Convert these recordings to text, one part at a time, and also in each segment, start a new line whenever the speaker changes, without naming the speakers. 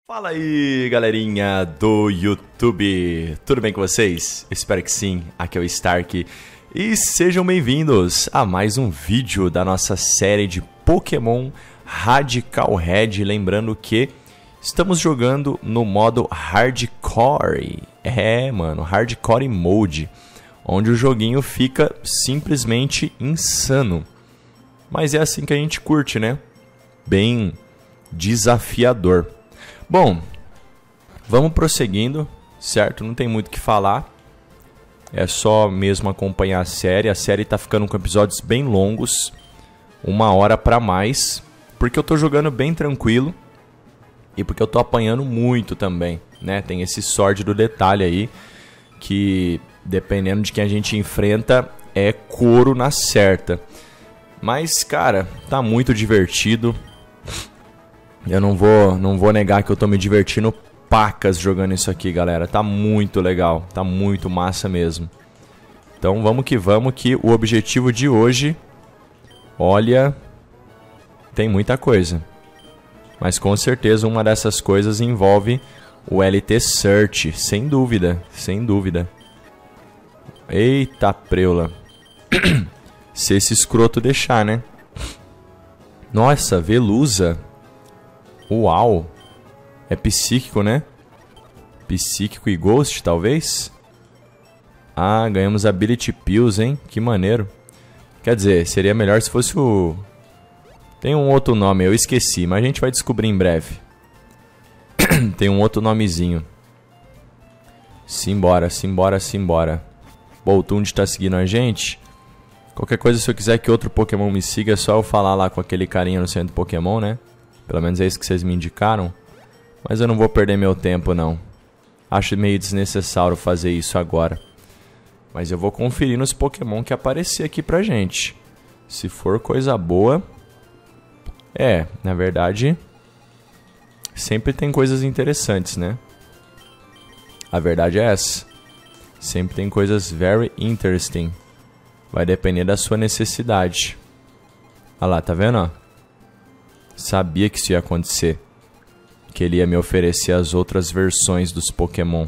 Fala aí, galerinha do YouTube, tudo bem com vocês? Espero que sim, aqui é o Stark e sejam bem-vindos a mais um vídeo da nossa série de Pokémon Radical Red. Lembrando que estamos jogando no modo Hardcore, mano, Hardcore Mode, onde o joguinho fica simplesmente insano. Mas é assim que a gente curte, né? Bem desafiador. Bom, vamos prosseguindo, certo? Não tem muito o que falar. É só mesmo acompanhar a série. A série tá ficando com episódios bem longos. 1 hora pra mais. Porque eu tô jogando bem tranquilo. E porque eu tô apanhando muito também, né? Tem esse sórdido detalhe aí. Que dependendo de quem a gente enfrenta, é couro na certa. Mas, cara, tá muito divertido. Eu não vou negar que eu tô me divertindo pacas jogando isso aqui, galera. Tá muito legal, tá muito massa mesmo. Então vamos, que o objetivo de hoje, olha, tem muita coisa. Mas com certeza uma dessas coisas envolve o LT Search, sem dúvida, sem dúvida. Eita preula. Se esse escroto deixar, né? Nossa, Veluza. Uau! É psíquico, né? Psíquico e Ghost, talvez? Ah, ganhamos Ability Pills, hein? Que maneiro. Quer dizer, seria melhor se fosse o... Tem um outro nome, eu esqueci, mas a gente vai descobrir em breve. Tem um outro nomezinho. Simbora, simbora, simbora. Bom, o Tund tá seguindo a gente. Qualquer coisa, se eu quiser que outro Pokémon me siga, é só eu falar lá com aquele carinha no centro Pokémon, né? Pelo menos é isso que vocês me indicaram. Mas eu não vou perder meu tempo, não. Acho meio desnecessário fazer isso agora. Mas eu vou conferir nos Pokémon que aparecer aqui pra gente. Se for coisa boa... na verdade... Sempre tem coisas interessantes, né? A verdade é essa. Sempre tem coisas very interesting. Vai depender da sua necessidade. Olha lá, tá vendo, ó? Sabia que isso ia acontecer. Que ele ia me oferecer as outras versões dos Pokémon.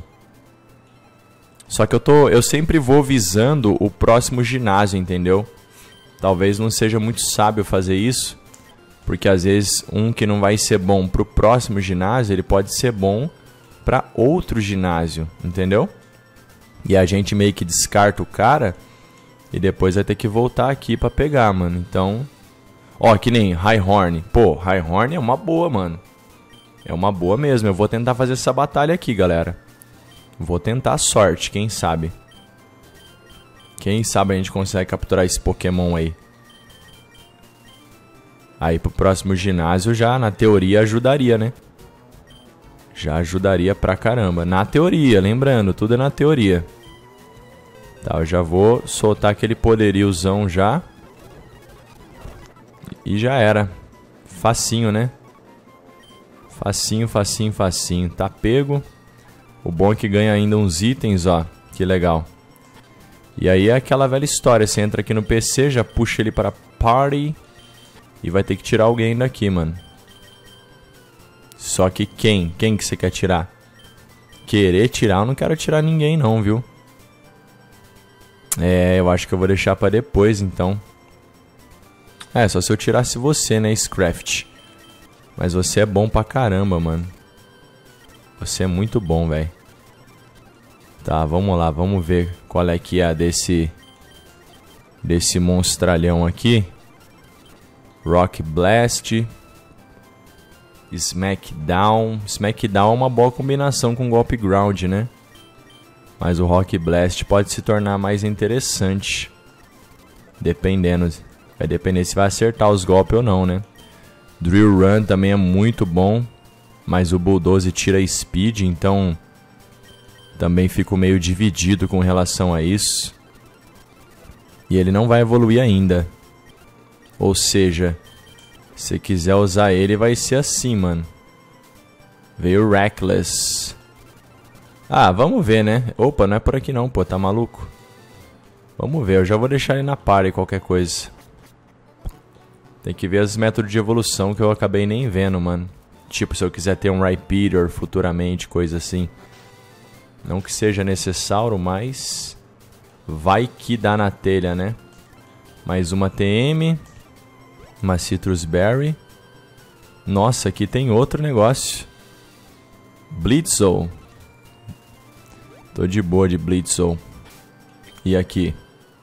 Só que eu sempre vou visando o próximo ginásio, entendeu? Talvez não seja muito sábio fazer isso. Porque às vezes um que não vai ser bom pro próximo ginásio, ele pode ser bom pra outro ginásio, entendeu? E a gente meio que descarta o cara e depois vai ter que voltar aqui pra pegar, mano. Então... Ó, que nem Rhyhorn. Pô, Rhyhorn é uma boa, mano. É uma boa mesmo. Eu vou tentar fazer essa batalha aqui, galera. Vou tentar a sorte, quem sabe. Quem sabe a gente consegue capturar esse Pokémon aí. Aí pro próximo ginásio já, na teoria, ajudaria, né? Já ajudaria pra caramba. Na teoria, lembrando, tudo é na teoria. Tá, eu já vou soltar aquele poderiozão já. E já era. Facinho, né? Facinho, facinho, facinho. Tá pego. O bom é que ganha ainda uns itens, ó. Que legal. E aí é aquela velha história. Você entra aqui no PC, já puxa ele para Party. E vai ter que tirar alguém daqui, mano. Só que quem? Quem que você quer tirar? Querer tirar? Eu não quero tirar ninguém não, viu? Eu acho que eu vou deixar pra depois, então. Só se eu tirasse você, né, Scraft. Mas você é bom pra caramba, mano. Você é muito bom, velho. Tá, vamos lá, vamos ver qual é que é desse monstralhão aqui. Rock Blast. Smackdown. Smackdown é uma boa combinação com Golpe Ground, né? Mas o Rock Blast pode se tornar mais interessante. Dependendo. Vai depender se vai acertar os golpes ou não, né? Drill Run também é muito bom. Mas o Bulldoze tira Speed, então... Também fico meio dividido com relação a isso. E ele não vai evoluir ainda. Ou seja... Se quiser usar ele, vai ser assim, mano. Veio Reckless. Ah, vamos ver, né? Opa, não é por aqui não, pô. Tá maluco? Vamos ver, eu já vou deixar ele na party, qualquer coisa. Tem que ver os métodos de evolução que eu acabei nem vendo, mano. Tipo, se eu quiser ter um Rhyperior futuramente, coisa assim. Não que seja necessário, mas vai que dá na telha, né? Mais uma TM. Uma Citrus Berry. Nossa, aqui tem outro negócio. Blitzel. Tô de boa de Blitzel. E aqui?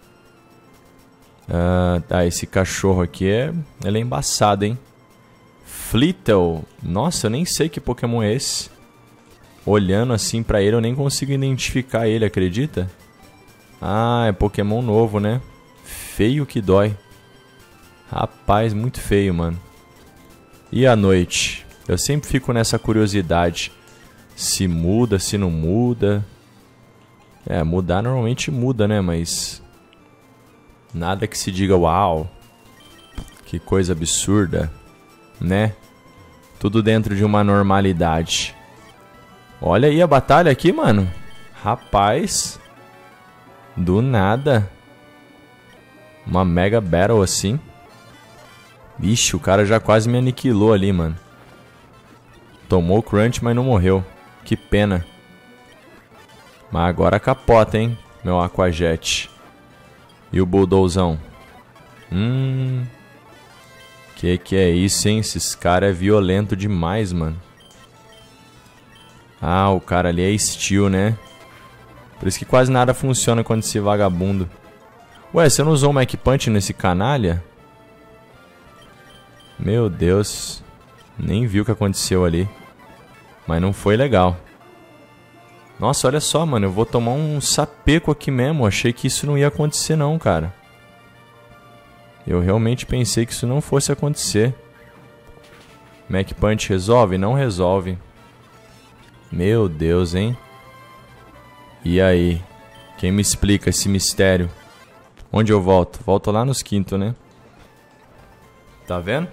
Esse cachorro aqui ele é embaçado, hein? Flittle. Nossa, eu nem sei que Pokémon é esse. Olhando assim pra ele, eu nem consigo identificar ele, acredita? Ah, é Pokémon novo, né? Feio que dói. Rapaz, muito feio, mano. E à noite? Eu sempre fico nessa curiosidade. Se muda, se não muda. Mudar normalmente muda, né? Mas nada que se diga, uau, que coisa absurda, né? Tudo dentro de uma normalidade. Olha aí a batalha aqui, mano. Rapaz, do nada. Uma mega battle assim. Vixe, o cara já quase me aniquilou ali, mano. Tomou o crunch, mas não morreu. Que pena. Mas agora capota, hein, meu Aquajet. E o Bulldozão? Que é isso, hein? Esses caras é violento demais, mano. Ah, o cara ali é Steel, né? Por isso que quase nada funciona quando esse vagabundo. Ué, você não usou o Mac Punch nesse canalha? Meu Deus. Nem vi o que aconteceu ali. Mas não foi legal. Nossa, olha só, mano. Eu vou tomar um sapeco aqui mesmo. Achei que isso não ia acontecer não, cara. Eu realmente pensei que isso não fosse acontecer. Mac Punch resolve? Não resolve. Meu Deus, hein? E aí? Quem me explica esse mistério? Onde eu volto? Volto lá nos quintos, né? Tá vendo?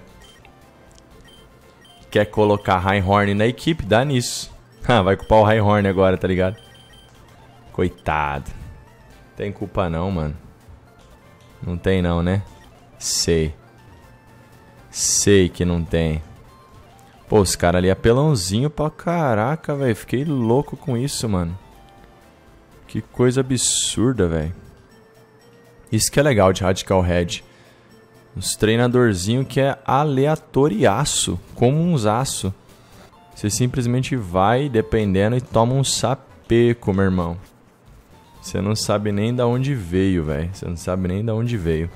Quer colocar Rhyhorn na equipe? Dá nisso. Vai culpar o Rhyhorn agora, tá ligado? Coitado. Tem culpa não, mano. Não tem não, né? Sei. Sei que não tem. Pô, os caras ali apelãozinho pra caraca, velho. Fiquei louco com isso, mano. Que coisa absurda, velho. Isso que é legal de Radical Red. Uns treinadorzinhos que é aleatoriaço. Como uns aço. Você simplesmente vai, dependendo, e toma um sapeco, meu irmão. Você não sabe nem da onde veio, velho. Você não sabe nem da onde veio.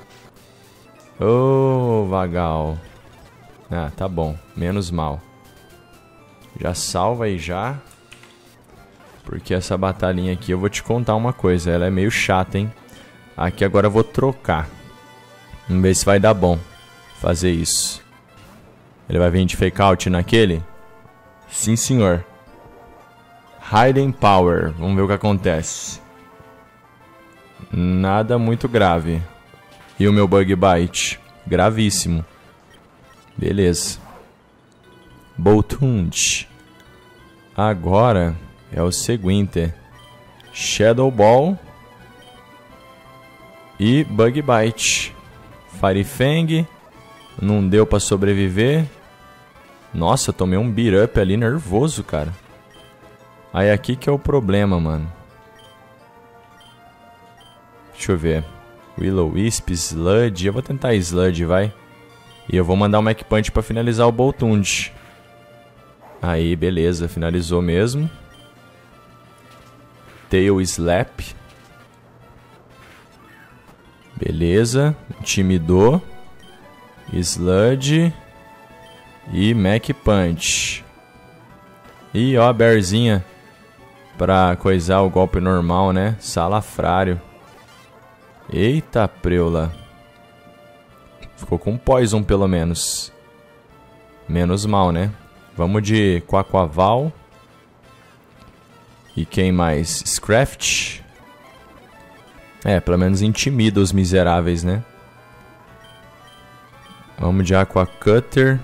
Ô, vagal. Ah, tá bom. Menos mal. Já salva aí já. Porque essa batalhinha aqui, eu vou te contar uma coisa. Ela é meio chata, hein? Aqui agora eu vou trocar. Vamos ver se vai dar bom fazer isso. Ele vai vir de fake out naquele? Sim, senhor. Hidden Power. Vamos ver o que acontece. Nada muito grave. E o meu Bug Bite? Gravíssimo. Beleza. Boltund. Agora é o seguinte. Shadow Ball. E Bug Bite. Fire Fang. Não deu pra sobreviver. Nossa, tomei um beat up ali nervoso, cara. Aí aqui que é o problema, mano. Deixa eu ver. Will-O-Wisp, Sludge. Eu vou tentar Sludge, vai. E eu vou mandar o Mac Punch pra finalizar o Boltund. Aí, beleza. Finalizou mesmo. Tail Slap. Beleza. Intimidou. Sludge. E Mac Punch. E ó a Bearzinha. Pra coisar o golpe normal, né? Salafrário. Eita preula. Ficou com Poison pelo menos. Menos mal, né? Vamos de Quaquaval. E quem mais? Scraft. Pelo menos intimida os miseráveis, né? Vamos de Aqua Cutter.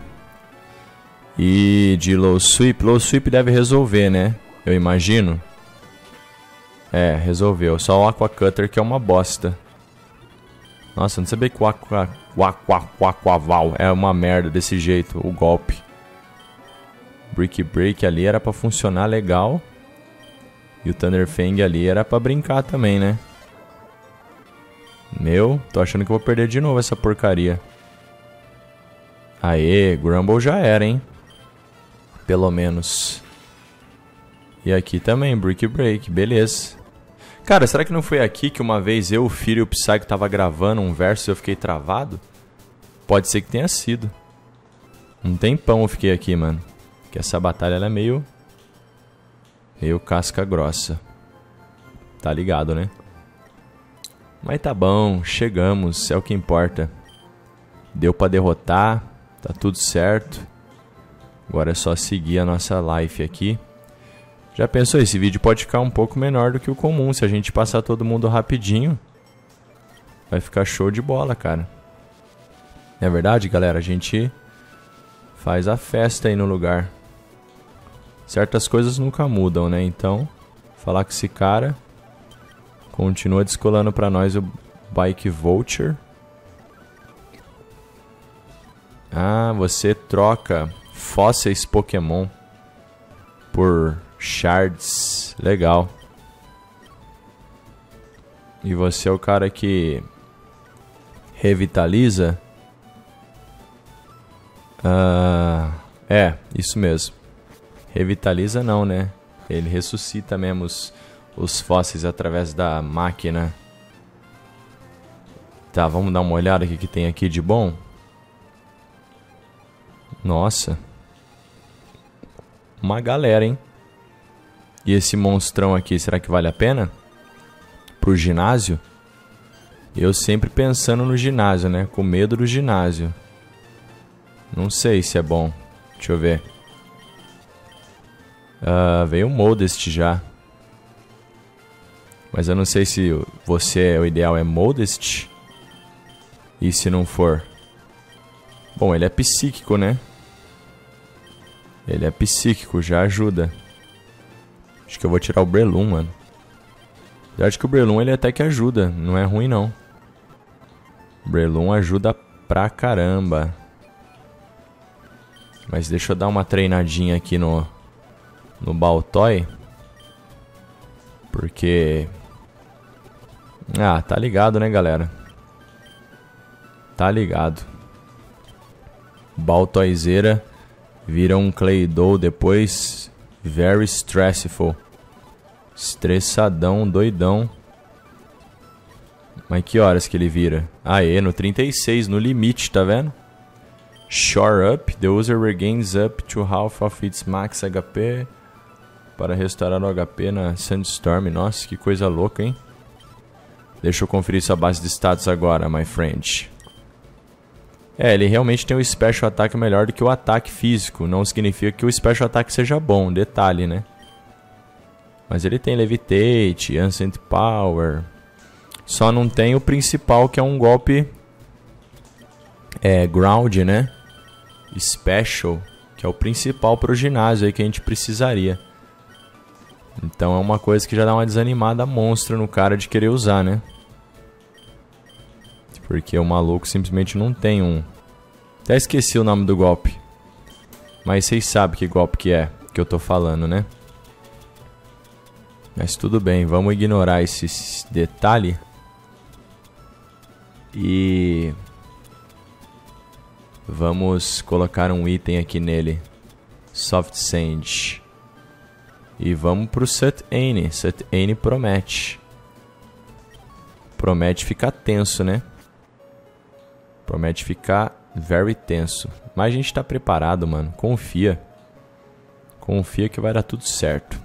E de Low Sweep. Low Sweep deve resolver, né? Eu imagino. Resolveu. Só o Aqua Cutter que é uma bosta. Nossa, não sabia que o Aquaval é uma merda desse jeito, o golpe. Brick Break ali era pra funcionar legal. E o Thunder Fang ali era pra brincar também, né? Meu, tô achando que eu vou perder de novo essa porcaria. Aê, Grumble já era, hein? Pelo menos. E aqui também, Brick Break, beleza. Cara, será que não foi aqui que uma vez eu, o Firo e o Psycho tava gravando um verso e eu fiquei travado? Pode ser que tenha sido. Um tempão eu fiquei aqui, mano. Porque essa batalha ela é meio casca grossa. Tá ligado, né? Mas tá bom, chegamos, é o que importa. Deu pra derrotar, tá tudo certo. Agora é só seguir a nossa life aqui. Já pensou, esse vídeo pode ficar um pouco menor do que o comum. Se a gente passar todo mundo rapidinho, vai ficar show de bola, cara. Não é verdade, galera? A gente faz a festa aí no lugar. Certas coisas nunca mudam, né? Então, falar com esse cara. Continua descolando pra nós o Bike Vulture. Ah, você troca fósseis Pokémon por shards. Legal. E você é o cara que revitaliza? É, isso mesmo. Revitaliza não, né? Ele ressuscita mesmo os fósseis através da máquina. Tá, vamos dar uma olhada aqui que tem aqui de bom. Nossa. Uma galera, hein? E esse monstrão aqui, será que vale a pena? Pro ginásio? Eu sempre pensando no ginásio, né? Com medo do ginásio. Não sei se é bom. Deixa eu ver. Veio um Modest já. Mas eu não sei se você, o ideal é Modest. E se não for? Bom, ele é psíquico, né? Ele é psíquico, já ajuda. Acho que eu vou tirar o Breloom, mano. Eu acho que o Breloom ele até que ajuda. Não é ruim, não. O Breloom ajuda pra caramba. Mas deixa eu dar uma treinadinha aqui no Baltoy. Porque... Ah, tá ligado, né, galera? Tá ligado. Baltoyzeira vira um Claydol depois. Very stressful. Estressadão, doidão. Mas que horas que ele vira? Aê, no 36, no limite, tá vendo? Shore up. The user regains up to half of its max HP. Para restaurar o HP na Sandstorm. Nossa, que coisa louca, hein? Deixa eu conferir sua base de status agora, my friend. É, ele realmente tem o Special Attack melhor do que o ataque físico. Não significa que o Special Attack seja bom, detalhe, né? Mas ele tem Levitate, Ancient Power. Só não tem o principal, que é um golpe... Ground, né? Special, que é o principal pro ginásio aí que a gente precisaria. Então é uma coisa que já dá uma desanimada monstra no cara de querer usar, né? Porque o maluco simplesmente não tem um... Até esqueci o nome do golpe. Mas vocês sabem que golpe que é que eu tô falando, né? Mas tudo bem, vamos ignorar esse detalhe. E... vamos colocar um item aqui nele. Soft Sand. E vamos pro Sut-Aine. Sut-Aine promete. Promete ficar tenso, né? Promete ficar very tenso. Mas a gente tá preparado, mano. Confia. Confia que vai dar tudo certo.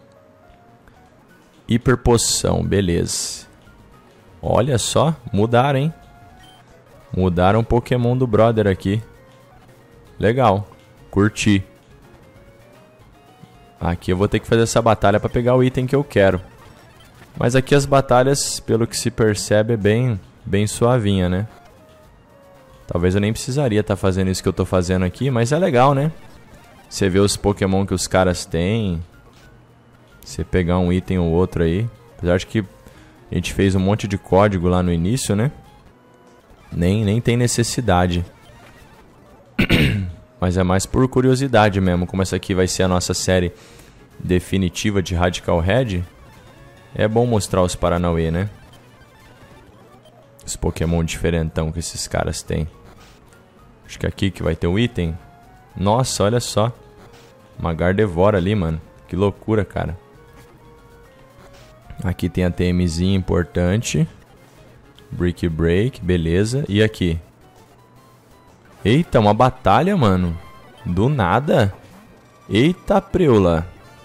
Hiper Poção, beleza. Olha só, mudaram, hein? Mudaram o Pokémon do brother aqui. Legal, curti. Aqui eu vou ter que fazer essa batalha pra pegar o item que eu quero. Mas aqui as batalhas, pelo que se percebe, é bem suavinha, né? Talvez eu nem precisaria estar fazendo isso que eu tô fazendo aqui, mas é legal, né? Você vê os Pokémon que os caras têm. Você pegar um item ou outro aí. Apesar de que a gente fez um monte de código lá no início, né? Nem tem necessidade. Mas é mais por curiosidade mesmo. Como essa aqui vai ser a nossa série definitiva de Radical Red, é bom mostrar os Paranauê, né? Os Pokémon diferentão que esses caras têm. Acho que é aqui que vai ter o item. Nossa, olha só. Uma Gardevoir ali, mano. Que loucura, cara. Aqui tem a TMzinha importante. Brick Break, beleza. E aqui? Eita, uma batalha, mano. Do nada. Eita, preula.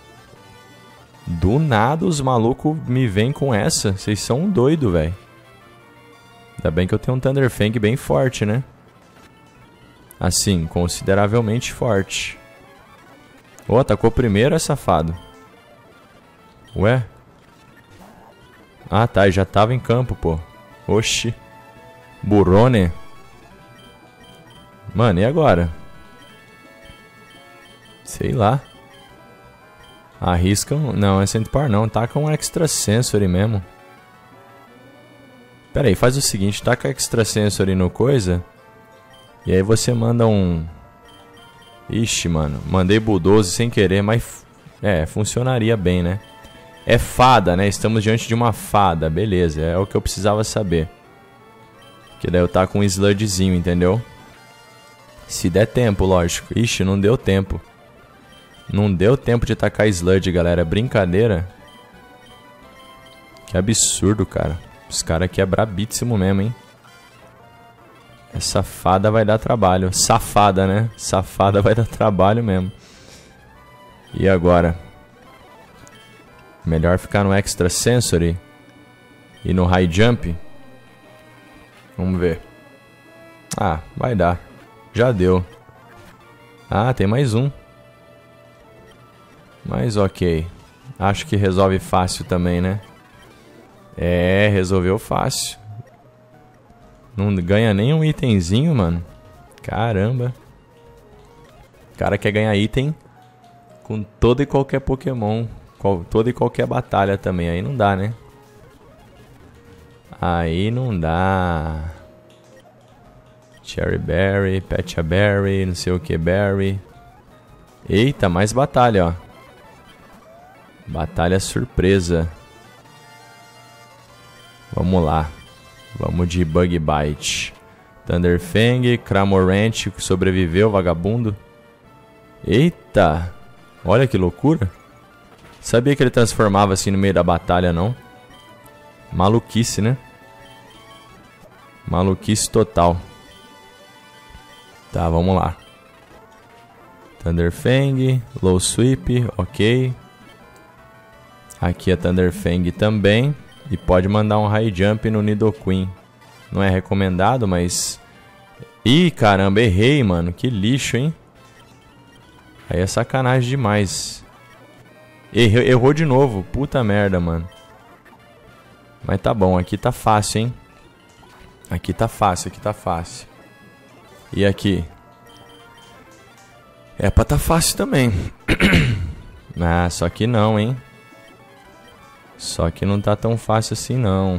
Do nada os malucos me vêm com essa. Vocês são um doido, velho. Ainda bem que eu tenho um Thunder Fang bem forte, né? Assim, consideravelmente forte. Ô, atacou primeiro, é safado. Ué? Ah, tá, já tava em campo, pô. Oxi. Burrone. Mano, e agora? Sei lá. Arriscam... Não, é Centipar não. Taca um Extra Sensory mesmo. Pera aí, faz o seguinte. Taca Extra Sensory no coisa. E aí você manda um... Ixi, mano. Mandei Bulldoze sem querer, mas... É, funcionaria bem, né? É fada, né? Estamos diante de uma fada. Beleza, é o que eu precisava saber. Que daí eu taco com um Sludgezinho, entendeu? Se der tempo, lógico. Ixi, não deu tempo. Não deu tempo de tacar Sludge, galera. Brincadeira. Que absurdo, cara. Esse cara aqui é brabíssimo mesmo, hein? Essa fada vai dar trabalho. Safada, né? Safada vai dar trabalho mesmo. E agora? Melhor ficar no Extra Sensory. E no High Jump. Vamos ver. Ah, vai dar. Já deu. Ah, tem mais um. Mas ok. Acho que resolve fácil também, né? É, resolveu fácil. Não ganha nem um itemzinho, mano. Caramba. O cara quer ganhar item com todo e qualquer Pokémon. Toda e qualquer batalha também. Aí não dá, né? Aí não dá. Cherry Berry, Pecha Berry, não sei o que Berry. Eita, mais batalha, ó. Batalha surpresa. Vamos lá. Vamos de Bug Bite. Thunder Fang, Cramorant, que sobreviveu, vagabundo. Eita! Olha que loucura. Sabia que ele transformava assim no meio da batalha, não? Maluquice, né? Maluquice total. Tá, vamos lá. Thunder Fang, Low Sweep, ok. Aqui é Thunder Fang também. E pode mandar um High Jump no Nidoqueen. Não é recomendado, mas... Ih, caramba, errei, mano. Que lixo, hein? Aí é sacanagem demais. Errou de novo. Puta merda, mano. Mas tá bom, aqui tá fácil, hein? Aqui tá fácil, aqui tá fácil. E aqui? É pra tá fácil também. Ah, só que não, hein? Só que não tá tão fácil assim, não.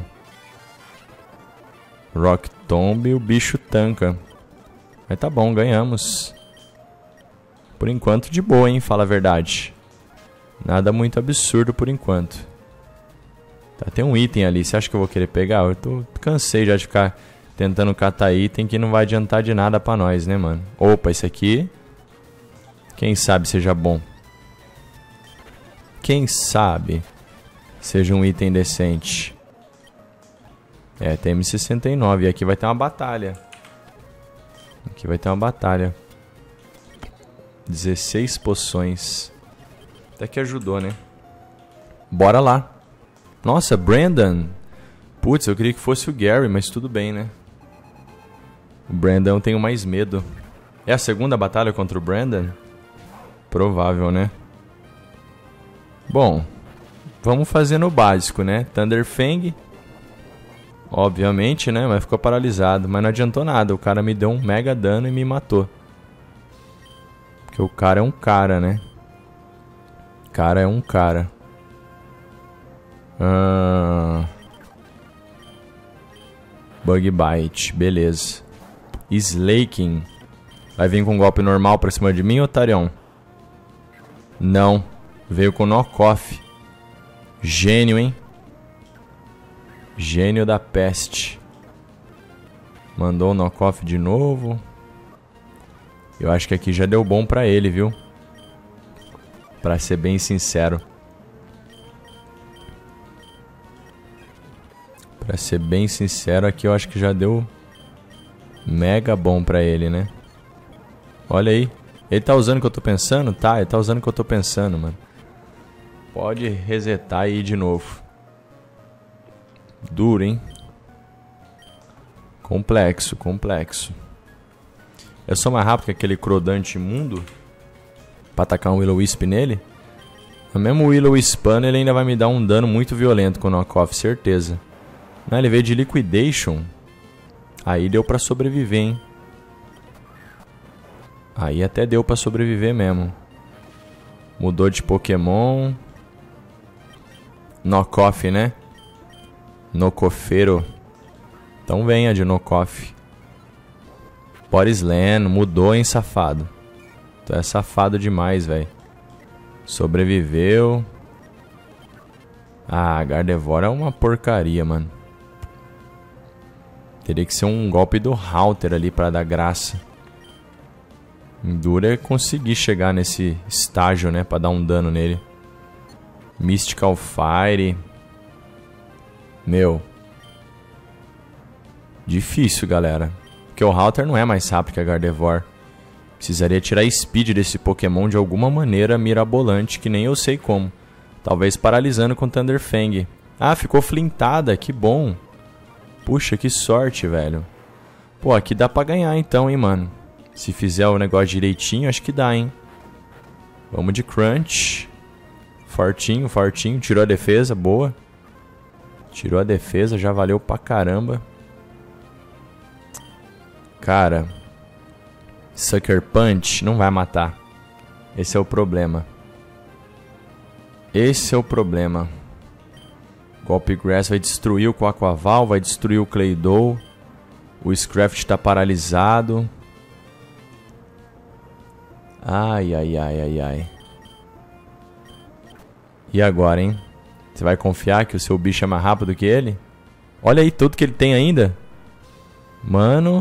Rock Tomb, o bicho tanca. Mas tá bom, ganhamos. Por enquanto de boa, hein? Fala a verdade. Nada muito absurdo por enquanto. Tá, tem um item ali. Você acha que eu vou querer pegar? Eu cansei já de ficar tentando catar item que não vai adiantar de nada pra nós, né, mano? Opa, esse aqui... Quem sabe seja bom. Quem sabe... seja um item decente. É, tem M69. E aqui vai ter uma batalha. Aqui vai ter uma batalha. 16 poções. Até que ajudou, né? Bora lá. Nossa, Brandon. Putz, eu queria que fosse o Gary, mas tudo bem, né? O Brandon eu tenho mais medo. É a segunda batalha contra o Brandon? Provável, né? Bom... Vamos fazer no básico, né? Thunder Fang. Obviamente, né? Mas ficou paralisado. Mas não adiantou nada. O cara me deu um mega dano e me matou. Porque o cara é um cara, né? O cara é um cara. Bug Bite. Beleza. Slaking. Vai vir com um golpe normal pra cima de mim, Otarião? Não. Veio com knockoff. Gênio, hein? Gênio da peste. Mandou o knockoff de novo. Eu acho que aqui já deu bom pra ele, viu? Pra ser bem sincero. Pra ser bem sincero, aqui eu acho que já deu mega bom pra ele, né? Olha aí. Ele tá usando o que eu tô pensando? Tá, ele tá usando o que eu tô pensando, mano. Pode resetar aí de novo. Duro, hein? Complexo, complexo. Eu sou mais rápido que aquele Crodante imundo pra atacar um Will-O-Wisp nele. Mas mesmo o Will-O-Wispando, ele ainda vai me dar um dano muito violento com o knockoff, certeza. Não, ele veio de Liquidation. Aí deu pra sobreviver, hein? Aí até deu pra sobreviver mesmo. Mudou de Pokémon. Knockoff, né? Nocofeiro. Então venha de Knockoff. Porislan, mudou, hein, safado. Tu é safado demais, velho. Sobreviveu. Ah, Gardevoir é uma porcaria, mano. Teria que ser um golpe do Halter ali pra dar graça. Duro é conseguir chegar nesse estágio, né, pra dar um dano nele. Mystical Fire. Meu. Difícil, galera. Porque o Halter não é mais rápido que a Gardevoir. Precisaria tirar Speed desse Pokémon de alguma maneira mirabolante, que nem eu sei como. Talvez paralisando com Thunder Fang. Ah, ficou flintada, que bom. Puxa, que sorte, velho. Pô, aqui dá pra ganhar então, hein, mano. Se fizer o negócio direitinho, acho que dá, hein. Vamos de Crunch. Fortinho, fortinho. Tirou a defesa, boa. Tirou a defesa, já valeu pra caramba. Cara, Sucker Punch não vai matar. Esse é o problema. Esse é o problema. Golpe Grass vai destruir o Quaquaval, vai destruir o Claydol. O Scraft tá paralisado. Ai, ai, ai, ai, ai. E agora, hein? Você vai confiar que o seu bicho é mais rápido que ele? Olha aí tudo que ele tem ainda. Mano.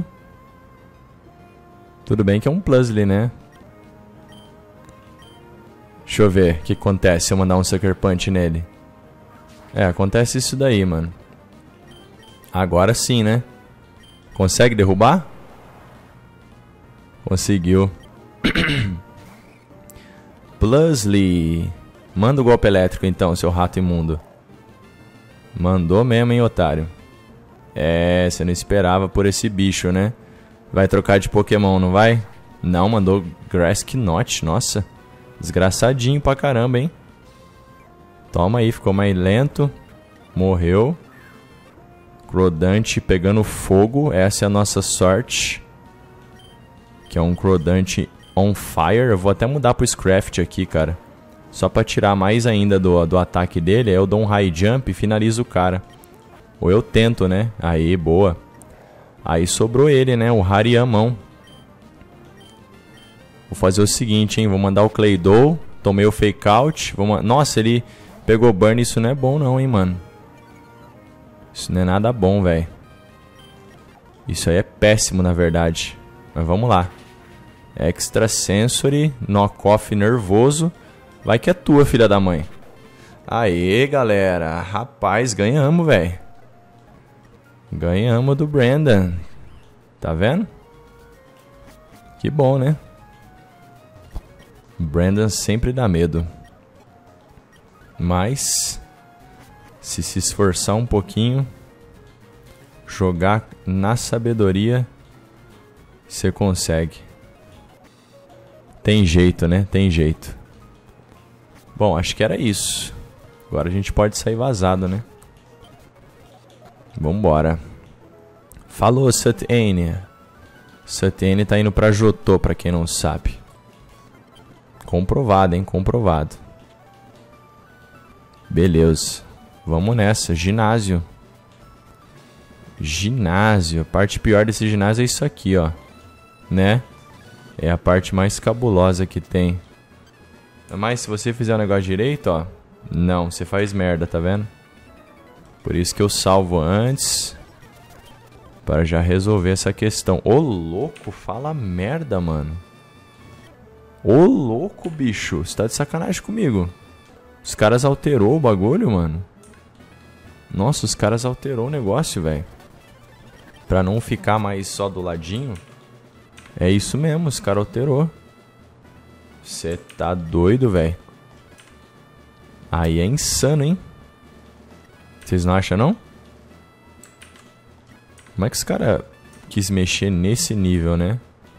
Tudo bem que é um Plusle, né? Deixa eu ver o que acontece se eu mandar um Sucker Punch nele. É, acontece isso daí, mano. Agora sim, né? Consegue derrubar? Conseguiu. Plusle. Manda o golpe elétrico então, seu rato imundo. Mandou mesmo, hein, otário. É, você não esperava por esse bicho, né? Vai trocar de Pokémon, não vai? Não, mandou Grass Knot, nossa. Desgraçadinho pra caramba, hein? Toma aí, ficou mais lento. Morreu. Crodante pegando fogo, essa é a nossa sorte. Que é um Crodante on fire. Eu vou até mudar pro Scraft aqui, cara. Só pra tirar mais ainda do ataque dele. Aí eu dou um high jump e finalizo o cara. Ou eu tento, né? Aí, boa. Aí sobrou ele, né? O Hariyamão. Vou fazer o seguinte, hein? Vou mandar o Claydol. Tomei o Fake Out. Nossa, ele pegou Burn. Isso não é bom não, hein, mano. Isso não é nada bom, velho. Isso aí é péssimo, na verdade. Mas vamos lá. Extra Sensory. Knockoff nervoso. Vai que é tua, filha da mãe. Aê, galera. Rapaz, ganhamos, velho. Ganhamos do Brandon. Tá vendo? Que bom, né? Brandon sempre dá medo. Mas se esforçar um pouquinho, jogar na sabedoria, você consegue. Tem jeito, né? Tem jeito. Bom, acho que era isso. Agora a gente pode sair vazado, né? Vambora. Falou, Sutane. Sutane tá indo pra Jotô, pra quem não sabe. Comprovado, hein? Comprovado. Beleza. Vamos nessa. Ginásio. Ginásio. A parte pior desse ginásio é isso aqui, ó. Né? É a parte mais cabulosa que tem. Mas se você fizer o negócio direito, ó. Não, você faz merda, tá vendo? Por isso que eu salvo antes. Para já resolver essa questão. Ô, louco, fala merda, mano. Ô, louco, bicho. Você tá de sacanagem comigo. Os caras alterou o bagulho, mano. Nossa, os caras alterou o negócio, velho. Pra não ficar mais só do ladinho. É isso mesmo, os caras alterou. Você tá doido, velho. Aí é insano, hein? Vocês não acham, não? Como é que os caras quis mexer nesse nível, né?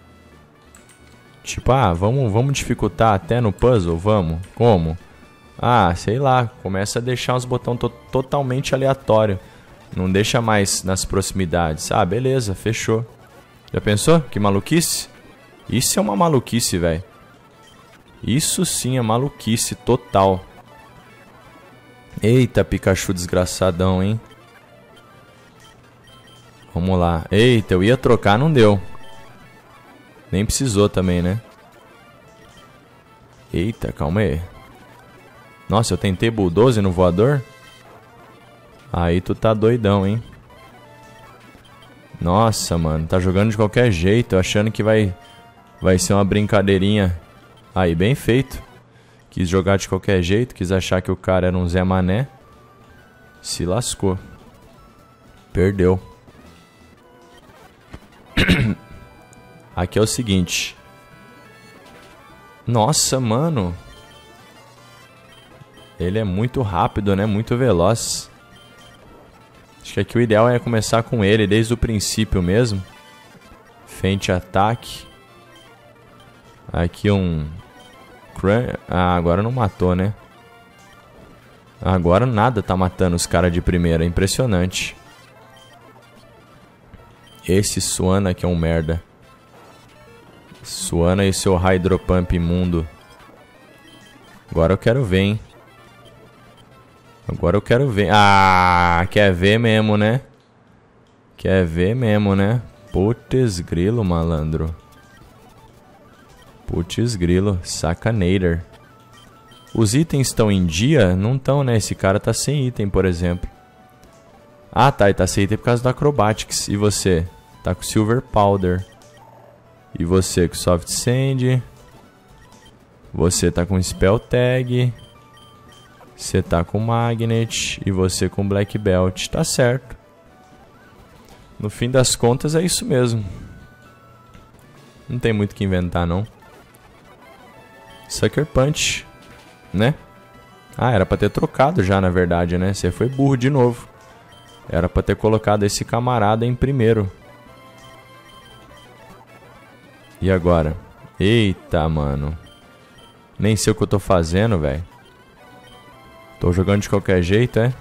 Tipo, ah, vamos dificultar até no puzzle? Vamos. Como? Ah, sei lá. Começa a deixar os botões totalmente aleatórios. Não deixa mais nas proximidades. Ah, beleza, fechou. Já pensou? Que maluquice? Isso é uma maluquice, velho. Isso sim é maluquice total. Eita, Pikachu desgraçadão, hein? Vamos lá. Eita, eu ia trocar, não deu. Nem precisou também, né? Eita, calma aí. Nossa, eu tentei bulldozer no voador? Aí tu tá doidão, hein? Nossa, mano. Tá jogando de qualquer jeito, achando que vai ser uma brincadeirinha. Aí, bem feito. Quis jogar de qualquer jeito, quis achar que o cara era um Zé Mané. Se lascou. Perdeu. Aqui é o seguinte. Nossa, mano. Ele é muito rápido, né? Muito veloz. Acho que aqui o ideal é começar com ele desde o princípio mesmo. Feint ataque. Aqui um... Ah, agora não matou, né? Agora nada tá matando os caras de primeira. Impressionante. Esse Suana aqui é um merda. Suana e seu Hydropump imundo. Agora eu quero ver, hein? Agora eu quero ver. Ah, quer ver mesmo, né? Quer ver mesmo, né? Putz grilo, malandro. Putz grilo, sacaneiro. Os itens estão em dia? Não estão, né? Esse cara tá sem item, por exemplo. Ah, tá. Ele tá sem item por causa do Acrobatics. E você? Tá com Silver Powder. E você com Soft Sand. Você tá com Spell Tag. Você tá com Magnet. E você com Black Belt. Tá certo. No fim das contas é isso mesmo. Não tem muito o que inventar, não. Sucker Punch. Né? Ah, era pra ter trocado já, na verdade, né? Você foi burro de novo. Era pra ter colocado esse camarada em primeiro. E agora? Eita, mano. Nem sei o que eu tô fazendo, velho. Tô jogando de qualquer jeito, é?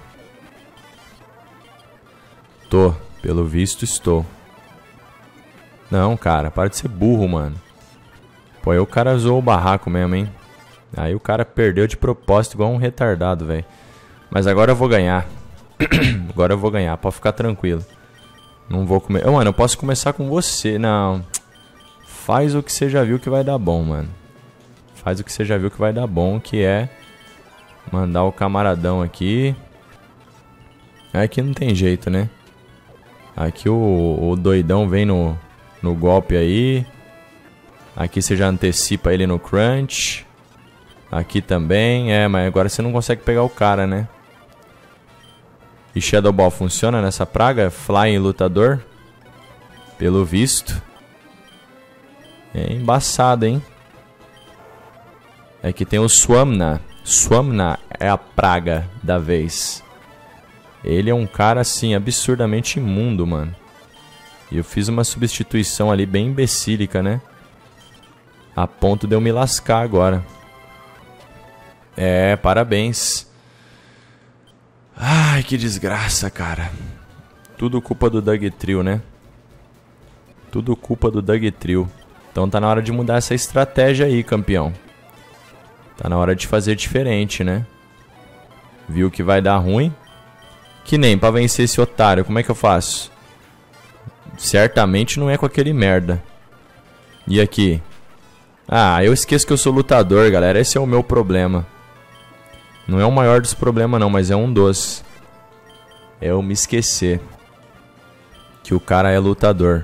Tô. Pelo visto, estou. Não, cara. Para de ser burro, mano. Pô, aí o cara zoou o barraco mesmo, hein? Aí o cara perdeu de propósito igual um retardado, velho. Mas agora eu vou ganhar. Agora eu vou ganhar. Pode ficar tranquilo. Não vou comer... Oh, mano, eu posso começar com você. Não. Faz o que você já viu que vai dar bom, mano. Faz o que você já viu que vai dar bom, que é... mandar o camaradão aqui. Aqui não tem jeito, né? Aqui o doidão vem no golpe aí. Aqui você já antecipa ele no crunch. Aqui também. É, mas agora você não consegue pegar o cara, né? E Shadow Ball funciona nessa praga? Flying Lutador? Pelo visto. É embaçado, hein? Aqui tem o Swamna. Swamna é a praga da vez. Ele é um cara, assim, absurdamente imundo, mano. E eu fiz uma substituição ali bem imbecílica, né? A ponto de eu me lascar agora. É, parabéns. Ai, que desgraça, cara. Tudo culpa do Dugtrio, né? Tudo culpa do Dugtrio. Então tá na hora de mudar essa estratégia aí, campeão. Tá na hora de fazer diferente, né? Viu que vai dar ruim? Que nem pra vencer esse otário, como é que eu faço? Certamente não é com aquele merda. E aqui? Ah, eu esqueço que eu sou lutador, galera. Esse é o meu problema. Não é o maior dos problemas, não, mas é um dos. É eu me esquecer que o cara é lutador.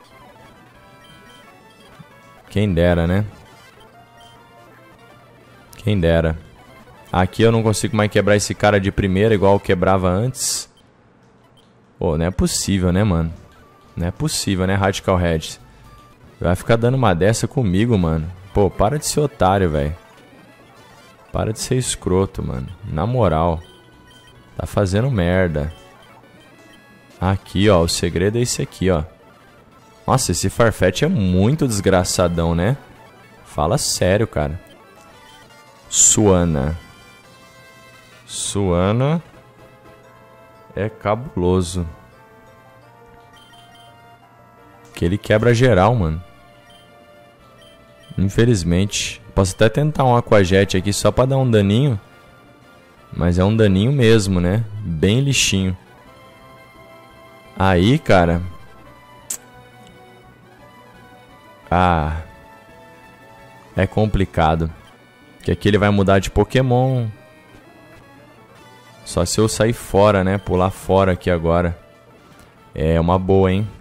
Quem dera, né? Quem dera. Aqui eu não consigo mais quebrar esse cara de primeira igual eu quebrava antes. Pô, não é possível, né, mano? Não é possível, né, Radical Red? Vai ficar dando uma dessa comigo, mano. Pô, para de ser otário, velho. Para de ser escroto, mano. Na moral. Tá fazendo merda. Aqui, ó. O segredo é esse aqui, ó. Nossa, esse Farfetch é muito desgraçadão, né? Fala sério, cara. Suana. Suana é cabuloso. Que ele quebra geral, mano. Infelizmente. Posso até tentar um Aquajet aqui só pra dar um daninho. Mas é um daninho mesmo, né? Bem lixinho. Aí, cara... Ah... É complicado. Porque aqui ele vai mudar de Pokémon. Só se eu sair fora, né? Pular fora aqui agora. É uma boa, hein?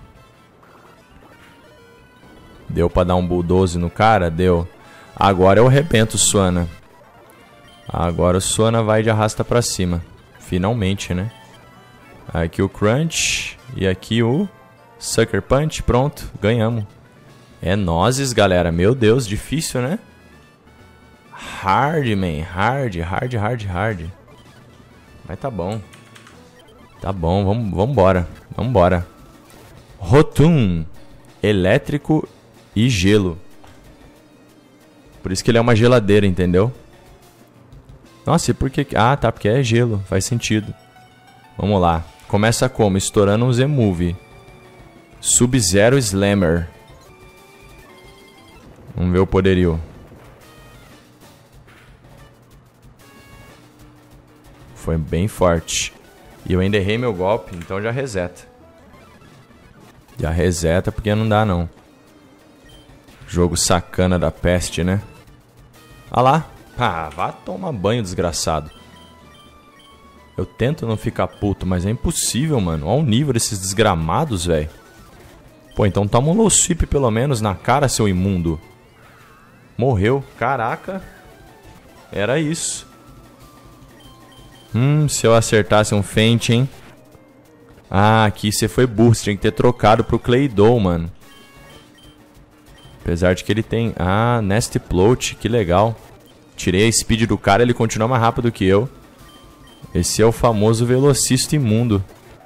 Deu pra dar um bulldoze no cara? Deu. Agora eu arrebento o Suana. Agora o Suana vai de arrasta pra cima. Finalmente, né? Aqui o Crunch. E aqui o Sucker Punch. Pronto, ganhamos. É nozes, galera. Meu Deus, difícil, né? Hard, man. Hard. Mas tá bom. Tá bom, vambora. Vambora. Rotom. Elétrico e gelo. Por isso que ele é uma geladeira, entendeu? Nossa, e por que... Ah, tá, porque é gelo. Faz sentido. Vamos lá. Começa como? Estourando um Z-Move. Sub-Zero Slammer. Vamos ver o poderio. Foi bem forte. E eu ainda errei meu golpe, então já reseta. Já reseta porque não dá, não. Jogo sacana da peste, né? Ah lá. Ah, vá tomar banho, desgraçado. Eu tento não ficar puto, mas é impossível, mano. Olha o nível desses desgramados, velho. Pô, então toma um low sweep pelo menos na cara, seu imundo. Morreu. Caraca. Era isso. Se eu acertasse um feint, hein? Ah, aqui você foi burro. Você tinha que ter trocado pro Claydol, mano. Apesar de que ele tem... Ah, Nasty Plot. Que legal. Tirei a speed do cara, ele continua mais rápido que eu. Esse é o famoso velocista imundo.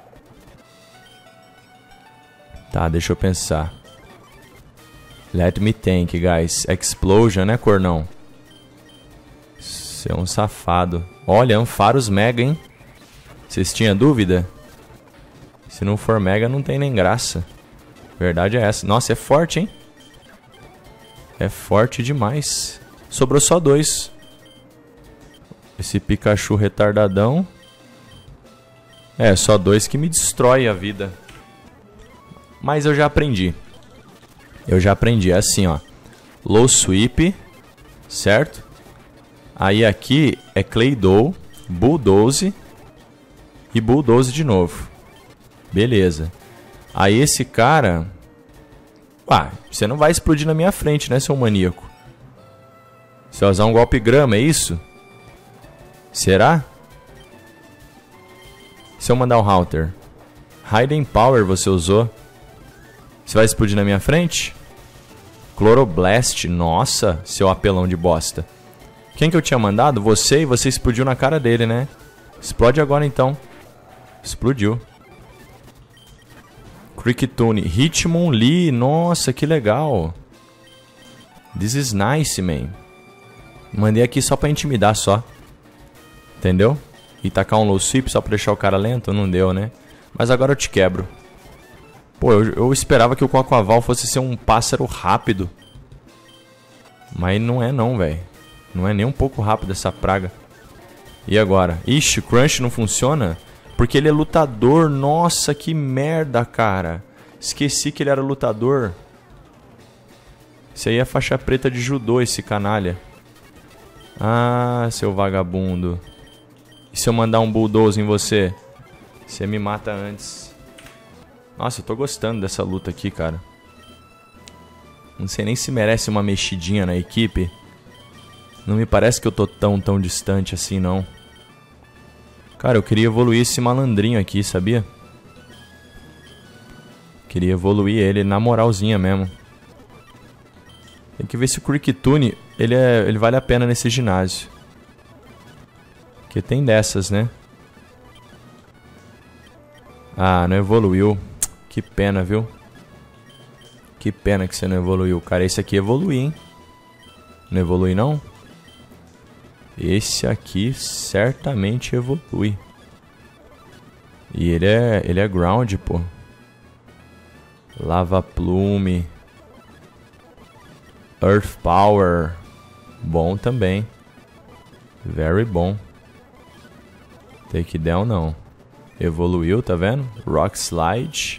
Tá, deixa eu pensar. Let me think, guys. Explosion, né, cornão? Você é um safado. Olha, Ampharos Mega, hein? Vocês tinham dúvida? Se não for Mega, não tem nem graça. Verdade é essa. Nossa, é forte, hein? É forte demais. Sobrou só 2. Esse Pikachu retardadão. É, só 2 que me destrói a vida. Mas eu já aprendi. Eu já aprendi. É assim, ó. Low Sweep. Certo? Aí aqui é Claydol, Bulldoze e Bulldoze de novo. Beleza. Aí esse cara... Ah, você não vai explodir na minha frente, né, seu maníaco? Você vai usar um golpe grama, é isso? Será? Se eu mandar um Haunter. Hidden Power você usou. Você vai explodir na minha frente? Chloroblast. Nossa, seu apelão de bosta. Quem que eu tinha mandado? Você, e você explodiu na cara dele, né? Explode agora então. Explodiu. Cricketune. Hitmonlee. Nossa, que legal. This is nice, man. Mandei aqui só pra intimidar, só. Entendeu? E tacar um low sweep só pra deixar o cara lento? Não deu, né? Mas agora eu te quebro. Pô, eu esperava que o Quaquaval fosse ser um pássaro rápido. Mas não é não, velho. Não é nem um pouco rápido essa praga. E agora? Ixi, o Crunch não funciona? Porque ele é lutador. Nossa, que merda, cara. Esqueci que ele era lutador. Isso aí é faixa preta de judô, esse canalha. Ah, seu vagabundo. E se eu mandar um bulldoze em você? Você me mata antes. Nossa, eu tô gostando dessa luta aqui, cara. Não sei nem se merece uma mexidinha na equipe. Não me parece que eu tô tão distante assim, não. Cara, eu queria evoluir esse malandrinho aqui, sabia? Queria evoluir ele na moralzinha mesmo. Tem que ver se o Cricketune, ele vale a pena nesse ginásio. Porque tem dessas, né? Ah, não evoluiu. Que pena, viu? Que pena que você não evoluiu. Cara, esse aqui evolui, hein? Não evolui, não? Esse aqui certamente evolui. E ele é ground, pô. Lava Plume. Earth Power. Bom também. Very bom. Takedown não. Evoluiu, tá vendo? Rock Slide.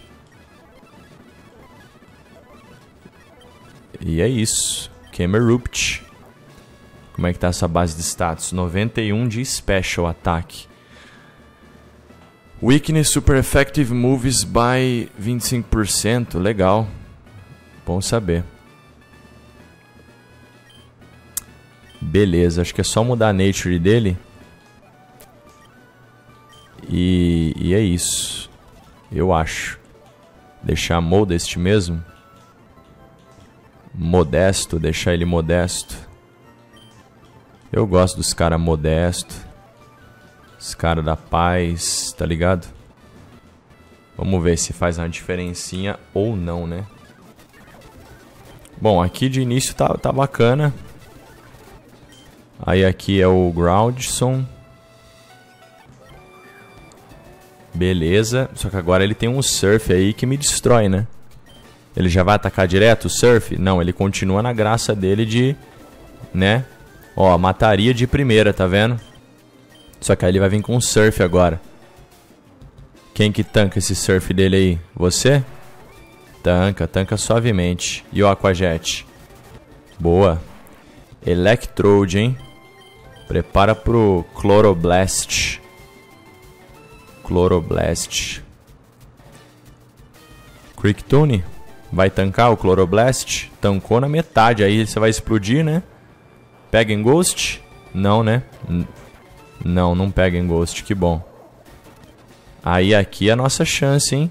E é isso. Kemerupt. Como é que tá essa base de status? 91 de Special Attack. Weakness Super Effective Moves by 25%. Legal. Bom saber. Beleza, acho que é só mudar a nature dele. E é isso. Eu acho. Deixar modest mesmo. Modesto, deixar ele modesto. Eu gosto dos caras modestos. Os caras da paz, tá ligado? Vamos ver se faz uma diferencinha ou não, né? Bom, aqui de início tá bacana. Aí aqui é o Groundson. Beleza. Só que agora ele tem um Surf aí que me destrói, né? Ele já vai atacar direto o Surf? Não, ele continua na graça dele de... né? Ó, mataria de primeira, tá vendo? Só que aí ele vai vir com o Surf agora. Quem que tanca esse Surf dele aí? Você? Tanca suavemente. E o Aquajet? Boa. Electrode, hein? Prepara pro Chloroblast. Chloroblast. Cricketune? Vai tancar o Chloroblast? Tancou na metade, aí você vai explodir, né? Pega em Ghost? Não, né? Não pega em Ghost, que bom. Aí aqui é a nossa chance, hein?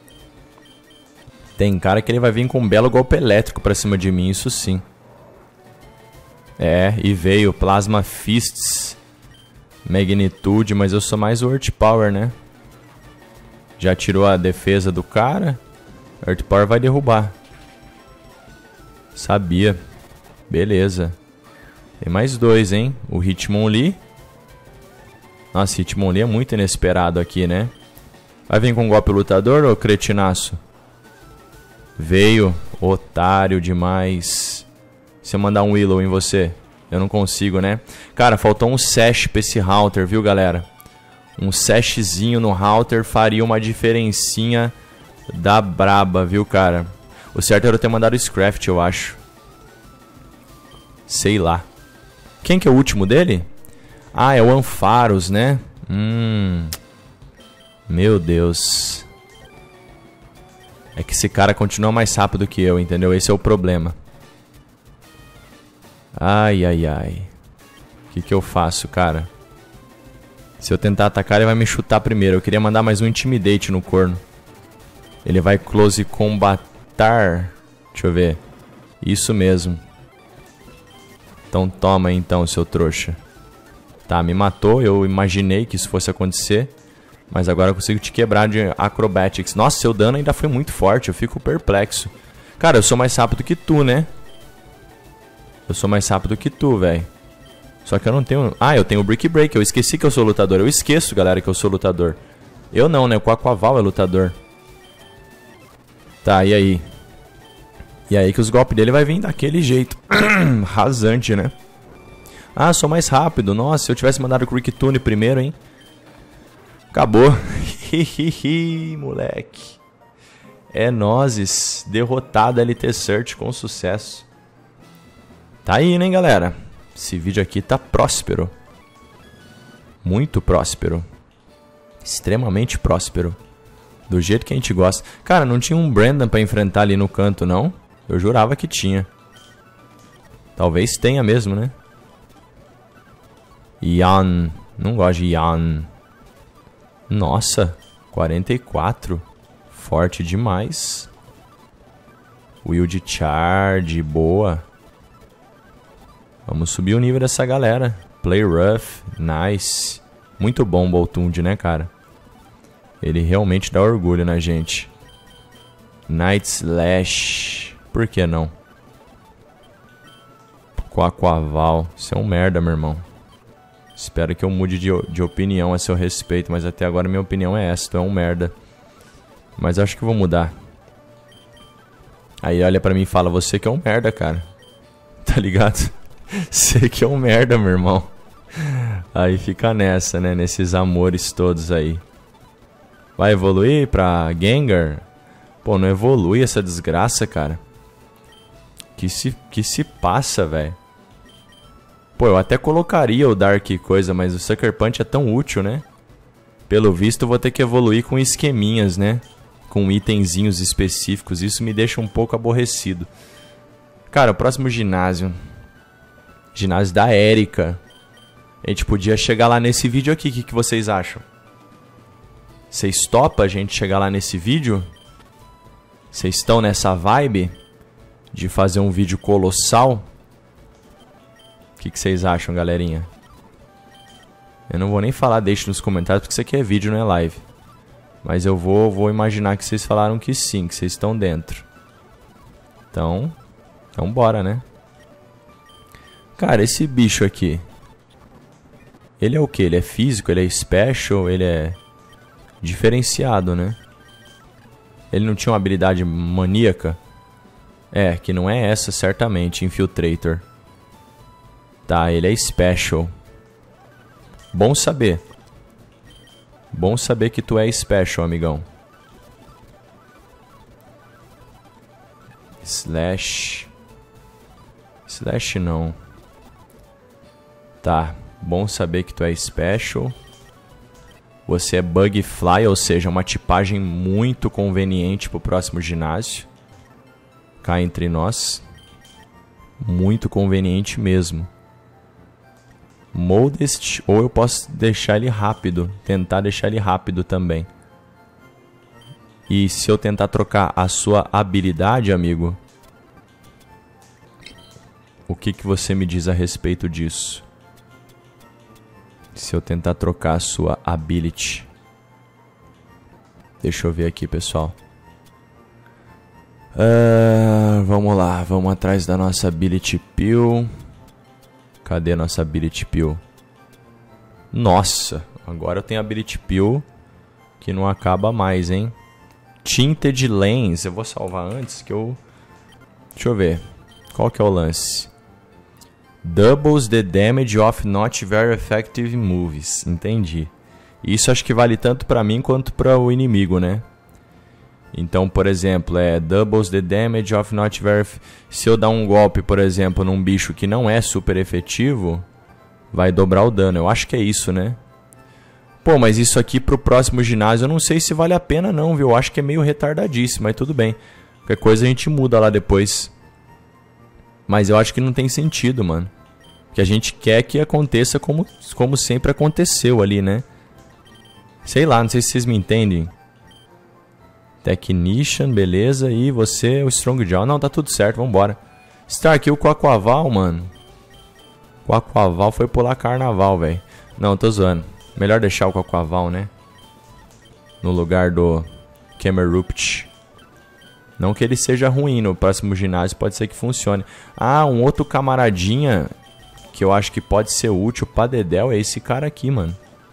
Tem cara que ele vai vir com um belo golpe elétrico pra cima de mim, isso sim. É, e veio Plasma Fists. Magnitude, mas eu sou mais o Earth Power, né? Já tirou a defesa do cara. Earth Power vai derrubar. Sabia. Beleza. Tem mais dois, hein? O Hitmonlee. Nossa, Hitmonlee é muito inesperado aqui, né? Vai vir com um golpe lutador ou cretinaço? Veio. Otário demais. Se eu mandar um Willow em você, eu não consigo, né? Cara, faltou um Sash pra esse Haunter, viu, galera? Um Sashzinho no Haunter faria uma diferencinha da braba, viu, cara? O certo era eu ter mandado o Scraft, eu acho. Sei lá. Quem que é o último dele? Ah, é o Ampharos, né? Meu Deus. É que esse cara continua mais rápido que eu, entendeu? Esse é o problema. Ai. O que eu faço, cara? Se eu tentar atacar, ele vai me chutar primeiro. Eu queria mandar mais um Intimidate no corno. Ele vai close combatar. Deixa eu ver. Isso mesmo. Então toma aí, então, seu trouxa. Tá, me matou. Eu imaginei que isso fosse acontecer. Mas agora eu consigo te quebrar de Acrobatics. Nossa, seu dano ainda foi muito forte. Eu fico perplexo. Cara, eu sou mais rápido que tu, né? Eu sou mais rápido que tu, velho. Só que eu não tenho... Ah, eu tenho o Brick Break. Eu esqueci que eu sou lutador. Eu esqueço, galera, que eu sou lutador. Eu não, né? O Quaquaval é lutador. Tá, e aí? E aí que os golpes dele vai vir daquele jeito. Rasante, né? Ah, sou mais rápido. Nossa, se eu tivesse mandado o Cricketune primeiro, hein? Acabou. Hihihi, moleque. É nozes. Derrotado LT Search com sucesso. Tá aí, né, galera? Esse vídeo aqui tá próspero. Muito próspero. Extremamente próspero. Do jeito que a gente gosta. Cara, não tinha um Brandon pra enfrentar ali no canto, não? Eu jurava que tinha. Talvez tenha mesmo, né? Ian. Não gosto de Ian. Nossa. 44. Forte demais. Wild Charge. Boa. Vamos subir o nível dessa galera. Play rough. Nice. Muito bom o Boltund, né, cara? Ele realmente dá orgulho na gente. Night Slash. Por que não? Quaquaval. Você é um merda, meu irmão. Espero que eu mude de opinião a seu respeito. Mas até agora minha opinião é essa. Tu é um merda. Mas acho que vou mudar. Aí olha pra mim e fala: você que é um merda, cara. Tá ligado? Você que é um merda, meu irmão. Aí fica nessa, né? Nesses amores todos aí. Vai evoluir pra Gengar? Pô, não evolui essa desgraça, cara. Que se passa, velho. Pô, eu até colocaria o Dark coisa, mas o Sucker Punch é tão útil, né? Pelo visto, eu vou ter que evoluir com esqueminhas, né? Com itenzinhos específicos. Isso me deixa um pouco aborrecido. Cara, o próximo ginásio. Ginásio da Erika. A gente podia chegar lá nesse vídeo aqui. O que vocês acham? Vocês topam a gente chegar lá nesse vídeo? Vocês estão nessa vibe de fazer um vídeo colossal? O que vocês acham, galerinha? Eu não vou nem falar, deixe nos comentários, porque isso aqui é vídeo, não é live. Mas eu vou imaginar que vocês falaram que sim, que vocês estão dentro. Então bora, né? Cara, esse bicho aqui, ele é o que? Ele é físico? Ele é special? Ele é diferenciado, né? Ele não tinha uma habilidade maníaca? É, que não é essa, certamente, Infiltrator. Tá, ele é special. Bom saber. Bom saber que tu é special, amigão. Slash. Slash não. Tá, bom saber que tu é special. Você é Bug Fly, ou seja, uma tipagem muito conveniente pro próximo ginásio. Cá entre nós. Muito conveniente mesmo. Modest, ou eu posso deixar ele rápido. Tentar deixar ele rápido também. E se eu tentar trocar a sua habilidade, amigo, o que você me diz a respeito disso? Se eu tentar trocar a sua ability. Deixa eu ver aqui, pessoal. Vamos lá, vamos atrás da nossa ability pill. Cadê a nossa ability pill? Nossa, agora eu tenho a ability pill que não acaba mais, hein? Tinted Lens, eu vou salvar antes que eu... Deixa eu ver, qual que é o lance? Doubles the damage of not very effective moves. Entendi. Isso acho que vale tanto pra mim quanto pra o inimigo, né? Então, por exemplo, doubles the damage of not very... Se eu dar um golpe, por exemplo, num bicho que não é super efetivo, vai dobrar o dano. Eu acho que é isso, né? Pô, mas isso aqui pro próximo ginásio eu não sei se vale a pena não, viu? Eu acho que é meio retardadíssimo, mas tudo bem. Qualquer coisa a gente muda lá depois. Mas eu acho que não tem sentido, mano. Que a gente quer que aconteça como sempre aconteceu ali, né? Sei lá, não sei se vocês me entendem. Technician, beleza. E você, o Strong Jaw. Não, tá tudo certo, vambora. Stark, o Quaquaval, mano. Quaquaval foi pular carnaval, velho. Não, tô zoando. Melhor deixar o Quaquaval, né? No lugar do Camerupt. Não que ele seja ruim, no próximo ginásio pode ser que funcione. Ah, um outro camaradinha que eu acho que pode ser útil pra Dedel é esse cara aqui, mano.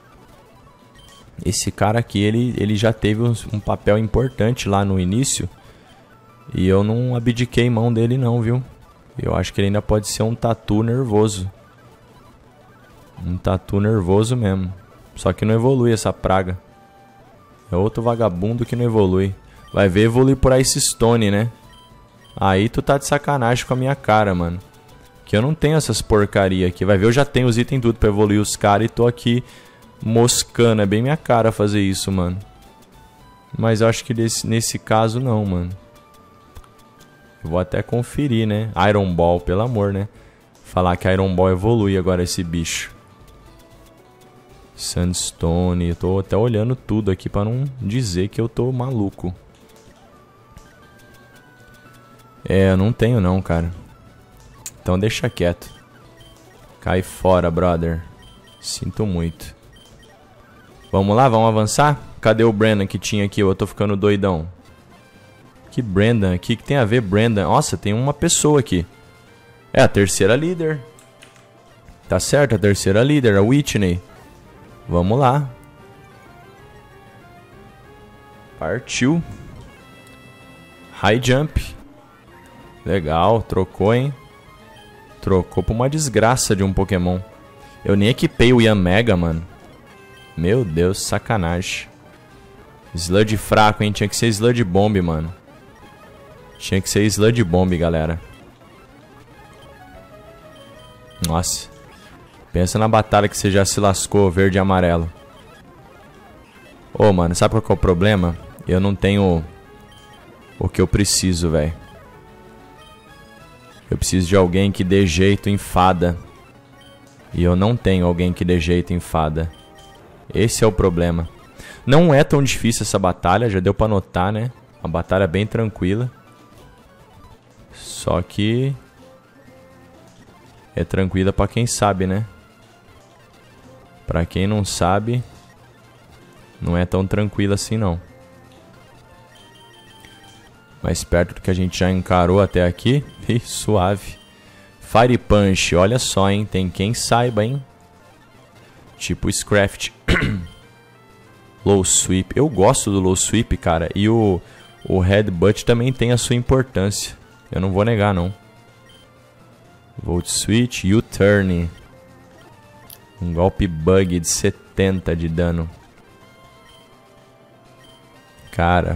Esse cara aqui, ele já teve um papel importante lá no início. E eu não abdiquei mão dele não, viu? Eu acho que ele ainda pode ser um tatu nervoso. Um tatu nervoso mesmo. Só que não evolui essa praga. É outro vagabundo que não evolui. Vai ver evoluir por Ice Stone, né? Aí tu tá de sacanagem com a minha cara, mano. Que eu não tenho essas porcaria aqui. Vai ver, eu já tenho os itens tudo pra evoluir os caras e tô aqui moscando. É bem minha cara fazer isso, mano. Mas eu acho que nesse caso não, mano. Eu vou até conferir, né? Iron Ball, pelo amor, né? Falar que Iron Ball evolui agora esse bicho. Sandstone. Eu tô até olhando tudo aqui pra não dizer que eu tô maluco. É, eu não tenho não, cara. Então deixa quieto. Cai fora, brother. Sinto muito. Vamos lá, vamos avançar? Cadê o Brandon que tinha aqui? Eu tô ficando doidão. Que Brandon? O que tem a ver Brandon? Nossa, tem uma pessoa aqui. É a terceira líder. Tá certo, a terceira líder, a Whitney. Vamos lá. Partiu. High Jump. Legal, trocou, hein? Trocou por uma desgraça de um Pokémon. Eu nem equipei o Yanmega, mano. Meu Deus, sacanagem. Sludge fraco, hein? Tinha que ser Sludge Bomb, mano. Tinha que ser Sludge Bomb, galera. Nossa. Pensa na batalha que você já se lascou, verde e amarelo. Ô, mano, sabe qual que é o problema? Eu não tenho o que eu preciso, velho. Eu preciso de alguém que dê jeito em fada. E eu não tenho alguém que dê jeito em fada. Esse é o problema. Não é tão difícil essa batalha, já deu pra notar, né? Uma batalha bem tranquila. Só que... é tranquila pra quem sabe, né? Pra quem não sabe... não é tão tranquila assim, não. Mais perto do que a gente já encarou até aqui. Ih, suave. Fire Punch, olha só, hein? Tem quem saiba, hein? Tipo Scraft. Low Sweep. Eu gosto do Low Sweep, cara. E o Headbutt também tem a sua importância. Eu não vou negar, não. Volt Switch, U-Turn. Um golpe bug de 70 de dano. Cara...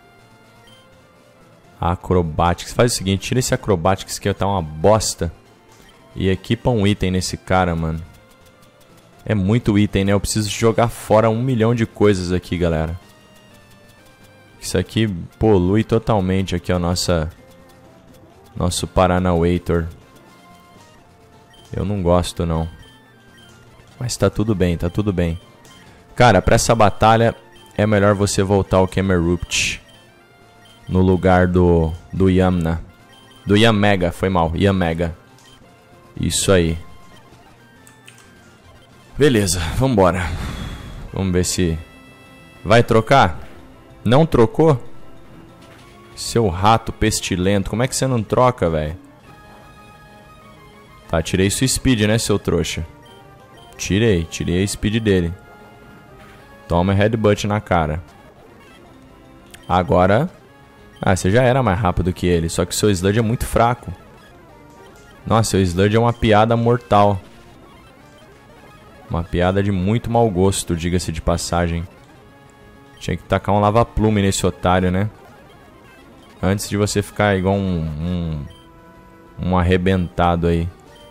Acrobatics. Faz o seguinte, tira esse Acrobatics que tá uma bosta. E equipa um item nesse cara, mano. É muito item, né? Eu preciso jogar fora 1 milhão de coisas aqui, galera. Isso aqui polui totalmente aqui a nosso Paranauator. Eu não gosto, não. Mas tá tudo bem, tá tudo bem. Cara, pra essa batalha é melhor você voltar ao Camerupt. No lugar do Yamna. Do Yanmega, foi mal. Yanmega. Isso aí. Beleza, vambora. Vamos ver se... vai trocar? Não trocou? Seu rato pestilento. Como é que você não troca, velho? Tá, tirei sua speed, né, seu trouxa? Tirei a speed dele. Toma headbutt na cara. Agora... ah, você já era mais rápido que ele, só que o seu Sludge é muito fraco. Nossa, seu Sludge é uma piada mortal. Uma piada de muito mau gosto, diga-se de passagem. Tinha que tacar um lava-plume nesse otário, né? Antes de você ficar igual um arrebentado aí.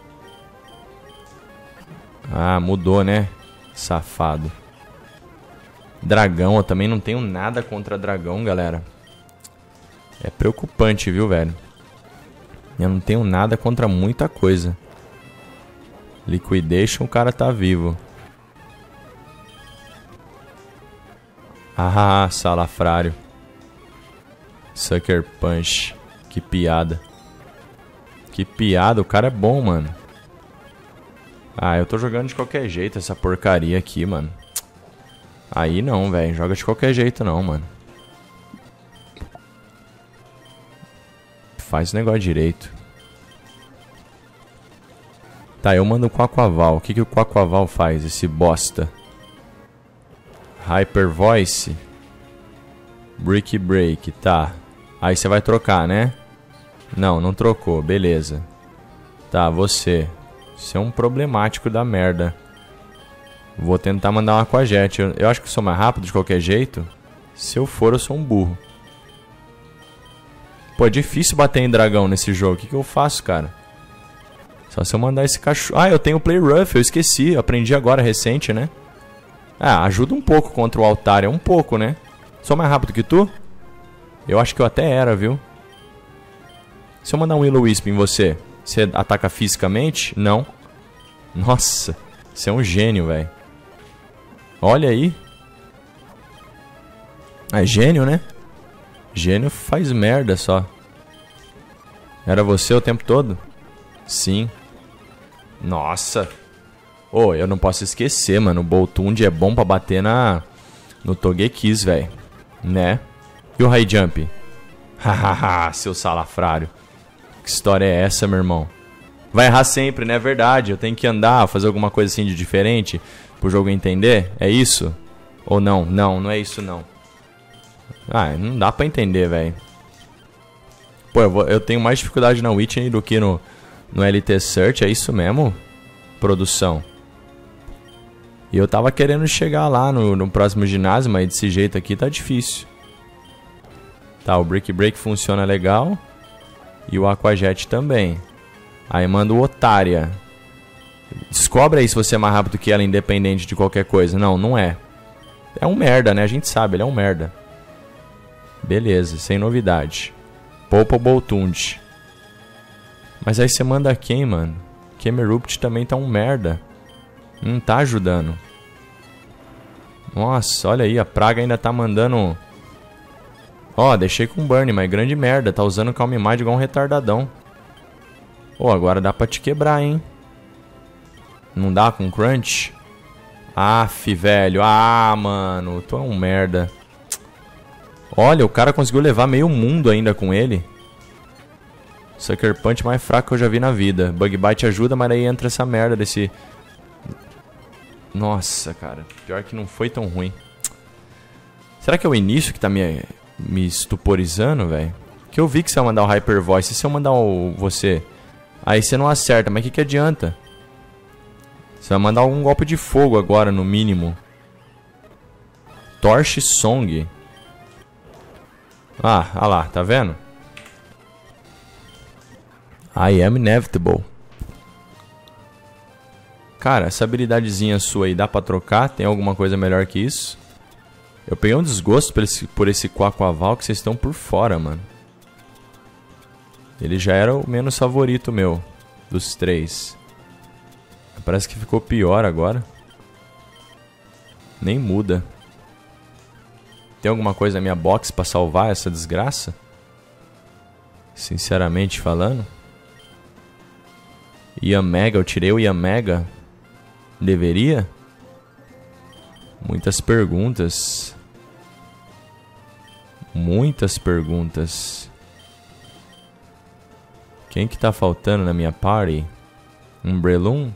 Ah, mudou, né? Safado. Dragão, eu também não tenho nada contra dragão, galera. É preocupante, viu, velho? Eu não tenho nada contra muita coisa. Liquidation, o cara tá vivo. Ah, salafrário. Sucker Punch. Que piada. Que piada, o cara é bom, mano. Ah, eu tô jogando de qualquer jeito essa porcaria aqui, mano. Aí não, velho. Joga de qualquer jeito não, mano. Faz o negócio direito. Tá, eu mando o Quaquaval. O que o Quaquaval faz, esse bosta? Hyper Voice. Brick Break, tá. Aí você vai trocar, né? Não, não trocou, beleza. Tá, você. Você é um problemático da merda. Vou tentar mandar uma Aquajet. Eu acho que eu sou mais rápido de qualquer jeito. Se eu for, eu sou um burro. Pô, é difícil bater em dragão nesse jogo. O que eu faço, cara? Só se eu mandar esse cachorro... Ah, eu tenho o Play Rough, eu esqueci. Eu aprendi agora, recente, né? Ah, ajuda um pouco contra o Altaria. Um pouco, né? Sou mais rápido que tu? Eu acho que eu até era, viu? Se eu mandar um Will-O-Wisp em você, você ataca fisicamente? Não. Nossa, você é um gênio, velho. Olha aí. É gênio, né? Gênio faz merda só. Era você o tempo todo? Sim. Nossa. Ô, eu não posso esquecer, mano. O Boltund é bom pra bater no Togekiss, velho. Né? E o High Jump? Hahaha, seu salafrário. Que história é essa, meu irmão? Vai errar sempre, né? É verdade. Eu tenho que andar, fazer alguma coisa assim de diferente pro jogo entender? É isso? Ou não? Não, não é isso não. Ah, não dá pra entender, velho. Pô, eu tenho mais dificuldade na Witney do que no LT Search. É isso mesmo? Produção. E eu tava querendo chegar lá no próximo ginásio, mas desse jeito aqui tá difícil. Tá, o Brick Break funciona legal. E o Aquajet também. Aí manda o Otária. Descobre aí se você é mais rápido que ela, independente de qualquer coisa. Não, não é. É um merda, né? A gente sabe, ele é um merda. Beleza, sem novidade. Poupa o Boltund. Mas aí você manda quem, mano? Kemerupt também tá um merda. Não tá ajudando. Nossa, olha aí, a praga ainda tá mandando... Ó, deixei com burn, mas grande merda. Tá usando Calm Mind igual um retardadão. Pô, agora dá pra te quebrar, hein? Não dá com crunch? Aff, velho. Ah, mano. Tu é um merda. Olha, o cara conseguiu levar meio mundo ainda com ele. Sucker Punch mais fraco que eu já vi na vida. Bug Bite ajuda, mas aí entra essa merda desse... Nossa, cara. Pior que não foi tão ruim. Será que é o início que tá me estuporizando, velho? Que eu vi que você vai mandar o Hyper Voice. E se eu mandar você... Aí você não acerta, mas o que adianta? Você vai mandar um golpe de fogo agora, no mínimo. Torch Song. Ah, olha lá, tá vendo? I am inevitable. Cara, essa habilidadezinha sua aí dá pra trocar? Tem alguma coisa melhor que isso? Eu peguei um desgosto por esse Quaquaval que vocês estão por fora, mano. Ele já era o menos favorito meu dos três. Parece que ficou pior agora. Nem muda. Tem alguma coisa na minha box pra salvar essa desgraça? Sinceramente falando. Yamega, eu tirei o Yamega. Deveria? Muitas perguntas. Muitas perguntas. Quem que tá faltando na minha party? Um Breloom?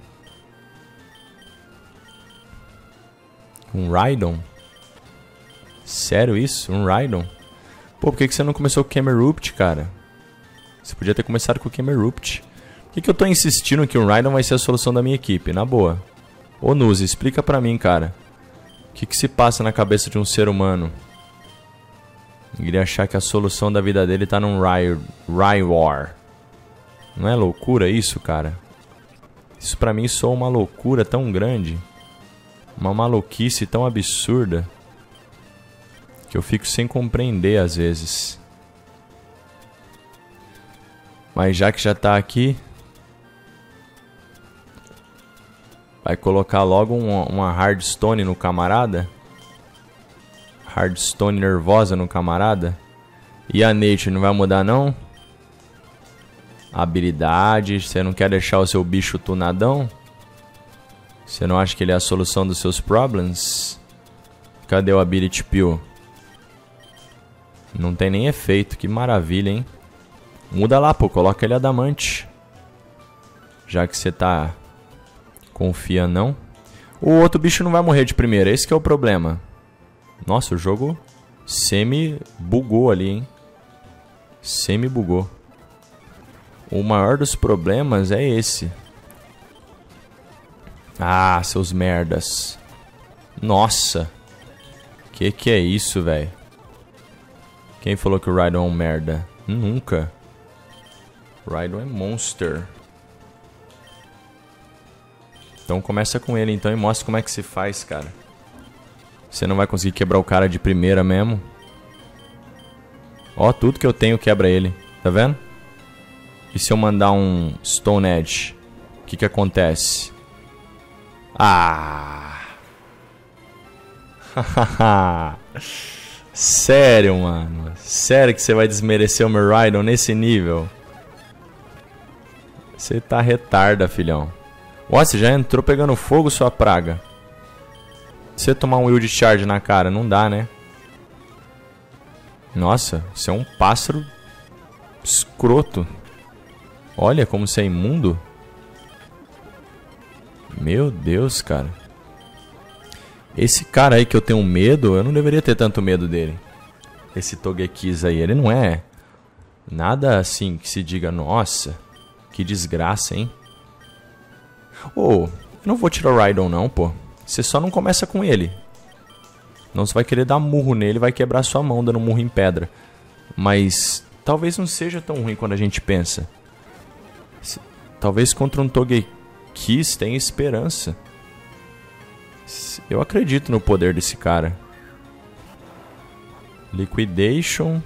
Um Rhydon? Sério isso? Um Rhydon? Pô, por que você não começou com o Kemerupt, cara? Você podia ter começado com o Kemerupt. Por que eu tô insistindo que um Rhydon vai ser a solução da minha equipe? Na boa. Ô Nuzi, explica pra mim, cara. O que se passa na cabeça de um ser humano? Eu iria achar que a solução da vida dele tá num Rywar. Não é loucura isso, cara? Isso pra mim soa uma loucura tão grande. Uma maluquice tão absurda. Que eu fico sem compreender às vezes. Mas já que já tá aqui... Vai colocar logo uma Hardstone no camarada? Hardstone nervosa no camarada? E a Nature não vai mudar não? Habilidade, você não quer deixar o seu bicho tunadão? Você não acha que ele é a solução dos seus problems? Cadê o Ability Pill? Não tem nem efeito, que maravilha, hein? Muda lá, pô, coloca ele adamante. Já que você tá... Confia não? O outro bicho não vai morrer de primeira, esse que é o problema. Nossa, o jogo semi-bugou ali, hein? Semi-bugou. O maior dos problemas é esse. Ah, seus merdas. Nossa. Que é isso, velho? Quem falou que o Rhydon é um merda? Nunca. O Rhydon é monster. Então começa com ele então e mostra como é que se faz, cara. Você não vai conseguir quebrar o cara de primeira mesmo. Ó, tudo que eu tenho quebra ele. Tá vendo? E se eu mandar um Stone Edge? O que acontece? Ah! Sério, mano. Sério que você vai desmerecer o meu Rhydon nesse nível? Você tá retarda, filhão. Ó, você já entrou pegando fogo, sua praga. Se você tomar um Wild Charge na cara, não dá, né? Nossa, você é um pássaro escroto. Olha como você é imundo. Meu Deus, cara. Esse cara aí que eu tenho medo, eu não deveria ter tanto medo dele. Esse Togekiss aí, ele não é nada assim que se diga, nossa, que desgraça, hein? Ô, eu não vou tirar o Rhydon não, pô. Você só não começa com ele. Não, você vai querer dar murro nele, vai quebrar sua mão dando murro em pedra. Mas talvez não seja tão ruim quando a gente pensa. Talvez contra um Togekiss tenha esperança. Eu acredito no poder desse cara. Liquidation.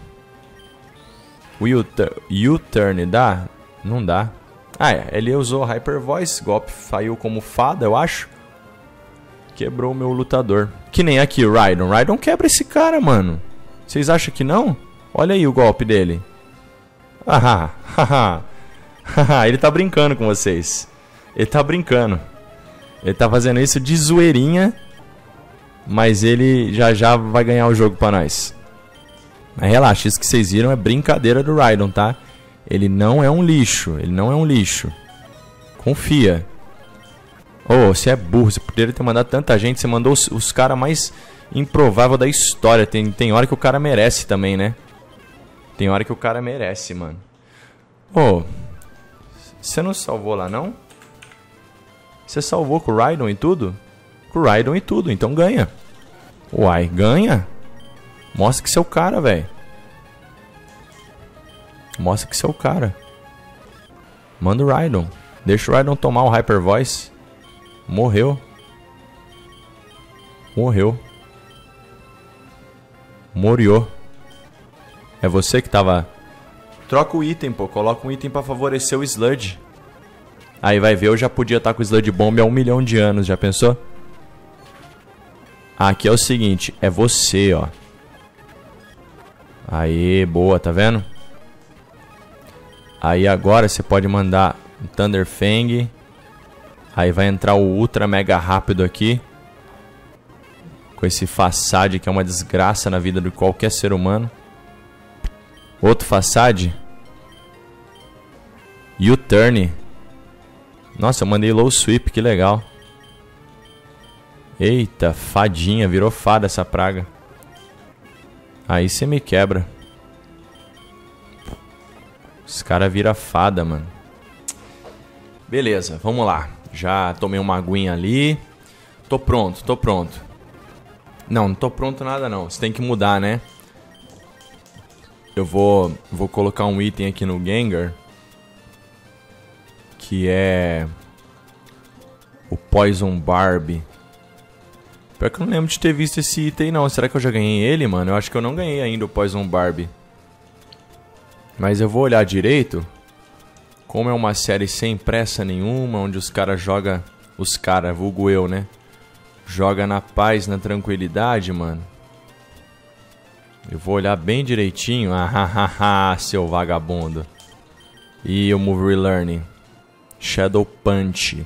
U-turn, dá? Não dá. Ah, é. Ele usou Hyper Voice. Golpe saiu como fada, eu acho. Quebrou o meu lutador. Que nem aqui, o Rhydon. O Rhydon quebra esse cara, mano. Vocês acham que não? Olha aí o golpe dele. Ah, haha. Ele tá brincando com vocês. Ele tá brincando. Ele tá fazendo isso de zoeirinha. Mas ele já vai ganhar o jogo pra nós. Mas relaxa, isso que vocês viram é brincadeira do Rhydon, tá? Ele não é um lixo. Ele não é um lixo. Confia. Oh, você é burro. Você poderia ter mandado tanta gente. Você mandou os caras mais improváveis da história. Tem hora que o cara merece também, né? Tem hora que o cara merece, mano. Oh, você não salvou lá, não? Você salvou com o Rhydon e tudo? Com o Rhydon e tudo, então ganha. Uai, ganha? Mostra que você é o cara, velho. Mostra que você é o cara. Manda o Rhydon. Deixa o Rhydon tomar o Hyper Voice. Morreu. Morreu. Moriou. É você que tava... Troca o item, pô. Coloca um item pra favorecer o Sludge. Aí vai ver, eu já podia estar com o Sludge Bomb há 1 milhão de anos. Já pensou? Aqui é o seguinte. É você, ó. Aí, boa, tá vendo? Aí agora você pode mandar um Thunder Fang. Aí vai entrar o Ultra Mega Rápido aqui. Com esse Façade que é uma desgraça na vida de qualquer ser humano. Outro Façade. U-Turn. Nossa, eu mandei Low Sweep, que legal. Eita, fadinha, virou fada essa praga. Aí você me quebra. Os caras viram fada, mano. Beleza, vamos lá. Já tomei uma aguinha ali. Tô pronto, tô pronto. Não tô pronto nada não. Você tem que mudar, né? Eu vou colocar um item aqui no Gengar. Que é... o Poison Barb. Pior que eu não lembro de ter visto esse item não. Será que eu já ganhei ele, mano? Eu acho que eu não ganhei ainda o Poison Barb. Mas eu vou olhar direito. Como é uma série sem pressa nenhuma, onde os caras jogam... Os caras, vulgo eu, né? Joga na paz, na tranquilidade, mano. Eu vou olhar bem direitinho. Ah, seu vagabundo. E o Move Relearning. Shadow Punch.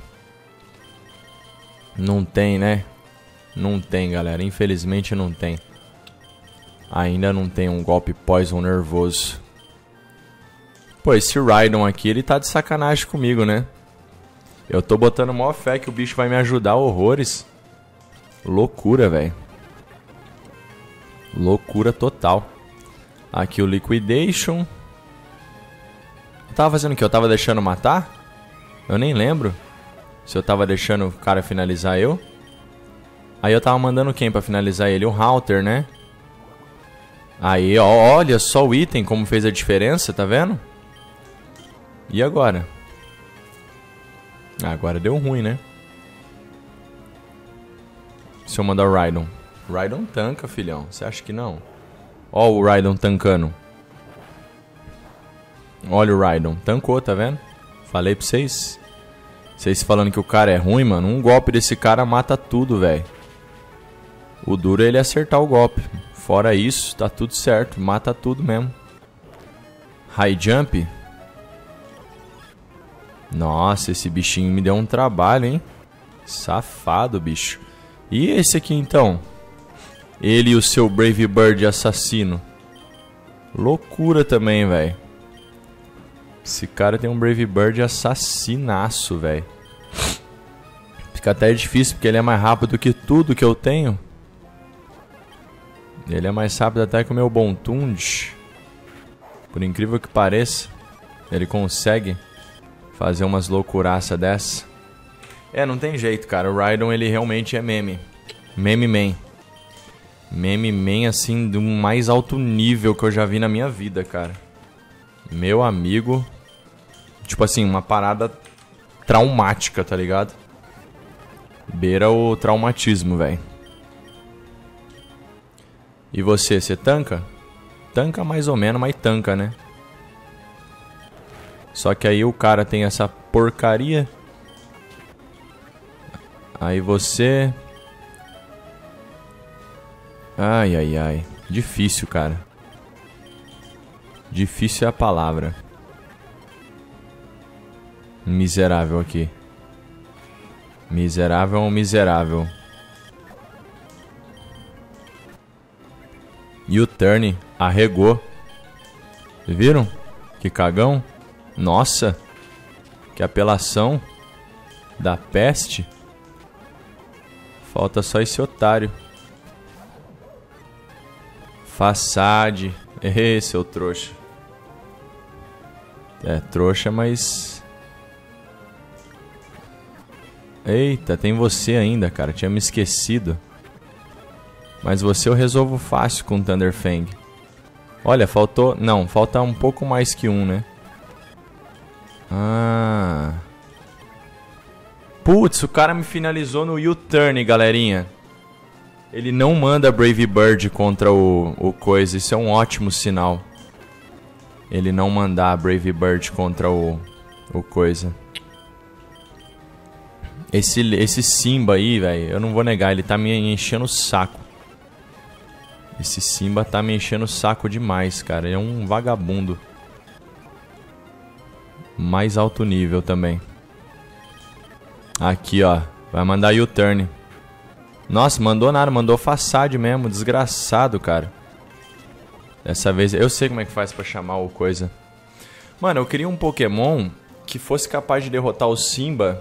Não tem, né? Não tem, galera. Infelizmente não tem. Ainda não tem um golpe Poison nervoso. Pô, esse Rhydon aqui, ele tá de sacanagem comigo, né? Eu tô botando maior fé que o bicho vai me ajudar horrores. Loucura, velho. Loucura total. Aqui o Liquidation. Eu tava fazendo o que? Eu tava deixando matar? Eu nem lembro. Se eu tava deixando o cara finalizar eu. Aí eu tava mandando quem pra finalizar ele? O Halter, né? Aí, ó, olha só o item como fez a diferença, tá vendo? E agora? Agora deu ruim, né? se eu mandar o Raidon? Raidon tanca, filhão. Você acha que não? Ó o Raidon tancando. Olha o Raidon. Tancou, tá vendo? Falei pra vocês. Vocês falando que o cara é ruim, mano. Um golpe desse cara mata tudo, velho. O duro é ele acertar o golpe. Fora isso, tá tudo certo. Mata tudo mesmo. High jump. Nossa, esse bichinho me deu um trabalho, hein? Safado, bicho. E esse aqui, então? Ele e o seu Brave Bird assassino. Loucura também, velho. Esse cara tem um Brave Bird assassinaço, velho. Fica até difícil, porque ele é mais rápido que tudo que eu tenho. Ele é mais rápido até que o meu Bontund. Por incrível que pareça, ele consegue fazer umas loucuraças dessa. É, não tem jeito, cara. O Raidon, ele realmente é meme. Meme man. Meme man, assim, do mais alto nível que eu já vi na minha vida, cara. Meu amigo. Tipo assim, uma parada traumática, tá ligado? Beira o traumatismo, velho. E você tanca? Tanca mais ou menos, mas tanca, né? Só que aí o cara tem essa porcaria. Aí você... Ai, ai, ai. Difícil, cara. Difícil é a palavra. Miserável aqui. Miserável ou miserável? U-turn. Arregou. Viram? Que cagão. Nossa. Que apelação. Da peste. Falta só esse otário. Façade. Ê, seu trouxa. É, trouxa, mas... Eita, tem você ainda, cara. Tinha me esquecido. Mas você eu resolvo fácil com o Thunderfang. Olha, faltou... Não, falta um pouco mais que um, né? Ah... Putz, o cara me finalizou no U-turn, galerinha. Ele não manda Brave Bird contra o coisa. Isso é um ótimo sinal. Ele não mandar Brave Bird contra o coisa. Esse Simba aí, velho, eu não vou negar, ele tá me enchendo o saco. Esse Simba tá me enchendo o saco demais, cara. Ele é um vagabundo. Mais alto nível também. Aqui, ó. Vai mandar U-turn. Nossa, mandou nada. Mandou façade mesmo. Desgraçado, cara. Dessa vez... Eu sei como é que faz pra chamar o coisa. Mano, eu queria um Pokémon que fosse capaz de derrotar o Simba.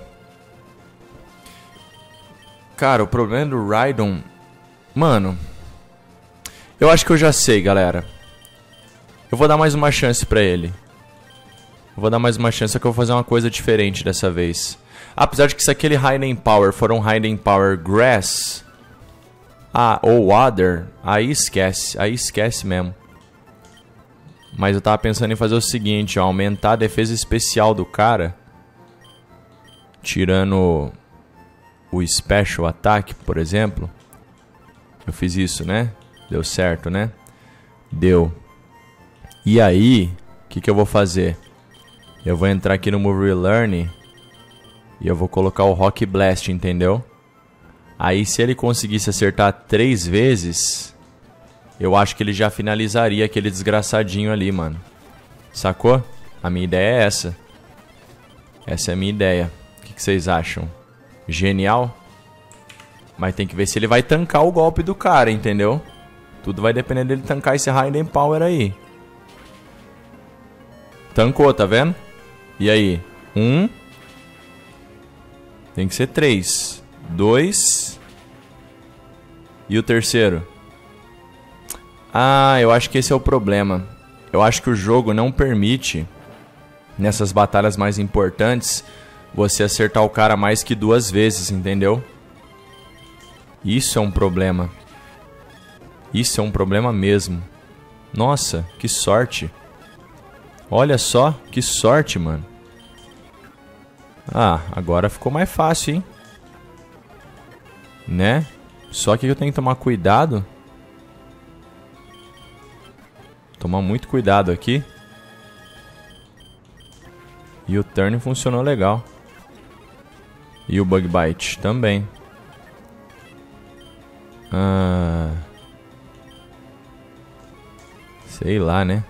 Cara, o problema do Raidon... Mano... Eu acho que eu já sei, galera. Eu vou dar mais uma chance pra ele. Eu vou dar mais uma chance, só que eu vou fazer uma coisa diferente dessa vez. Apesar de que se aquele Hidden Power for um Hidden Power Grass... ou Water... Aí esquece mesmo. Mas eu tava pensando em fazer o seguinte, ó. Aumentar a defesa especial do cara. Tirando... o Special Attack, por exemplo. Eu fiz isso, né? Deu certo, né? Deu. E aí, o que eu vou fazer? Eu vou entrar aqui no Move Relearn e eu vou colocar o Rock Blast, entendeu? Aí se ele conseguisse acertar 3 vezes, eu acho que ele já finalizaria aquele desgraçadinho ali, mano. Sacou? A minha ideia é essa. Essa é a minha ideia. O que vocês acham? Genial? Mas tem que ver se ele vai tancar o golpe do cara, entendeu? Tudo vai depender dele tancar esse Hidden Power aí. Tancou, tá vendo? E aí? 1. Tem que ser 3. 2. E o terceiro? Ah, eu acho que esse é o problema. Eu acho que o jogo não permite, nessas batalhas mais importantes, você acertar o cara mais que 2 vezes, entendeu? Isso é um problema. Isso é um problema mesmo. Nossa, que sorte. Olha só, que sorte, mano. Ah, agora ficou mais fácil, hein? Né? Só que eu tenho que tomar cuidado. Tomar muito cuidado aqui. E o turn funcionou legal. E o bug bite também. Sei lá, né?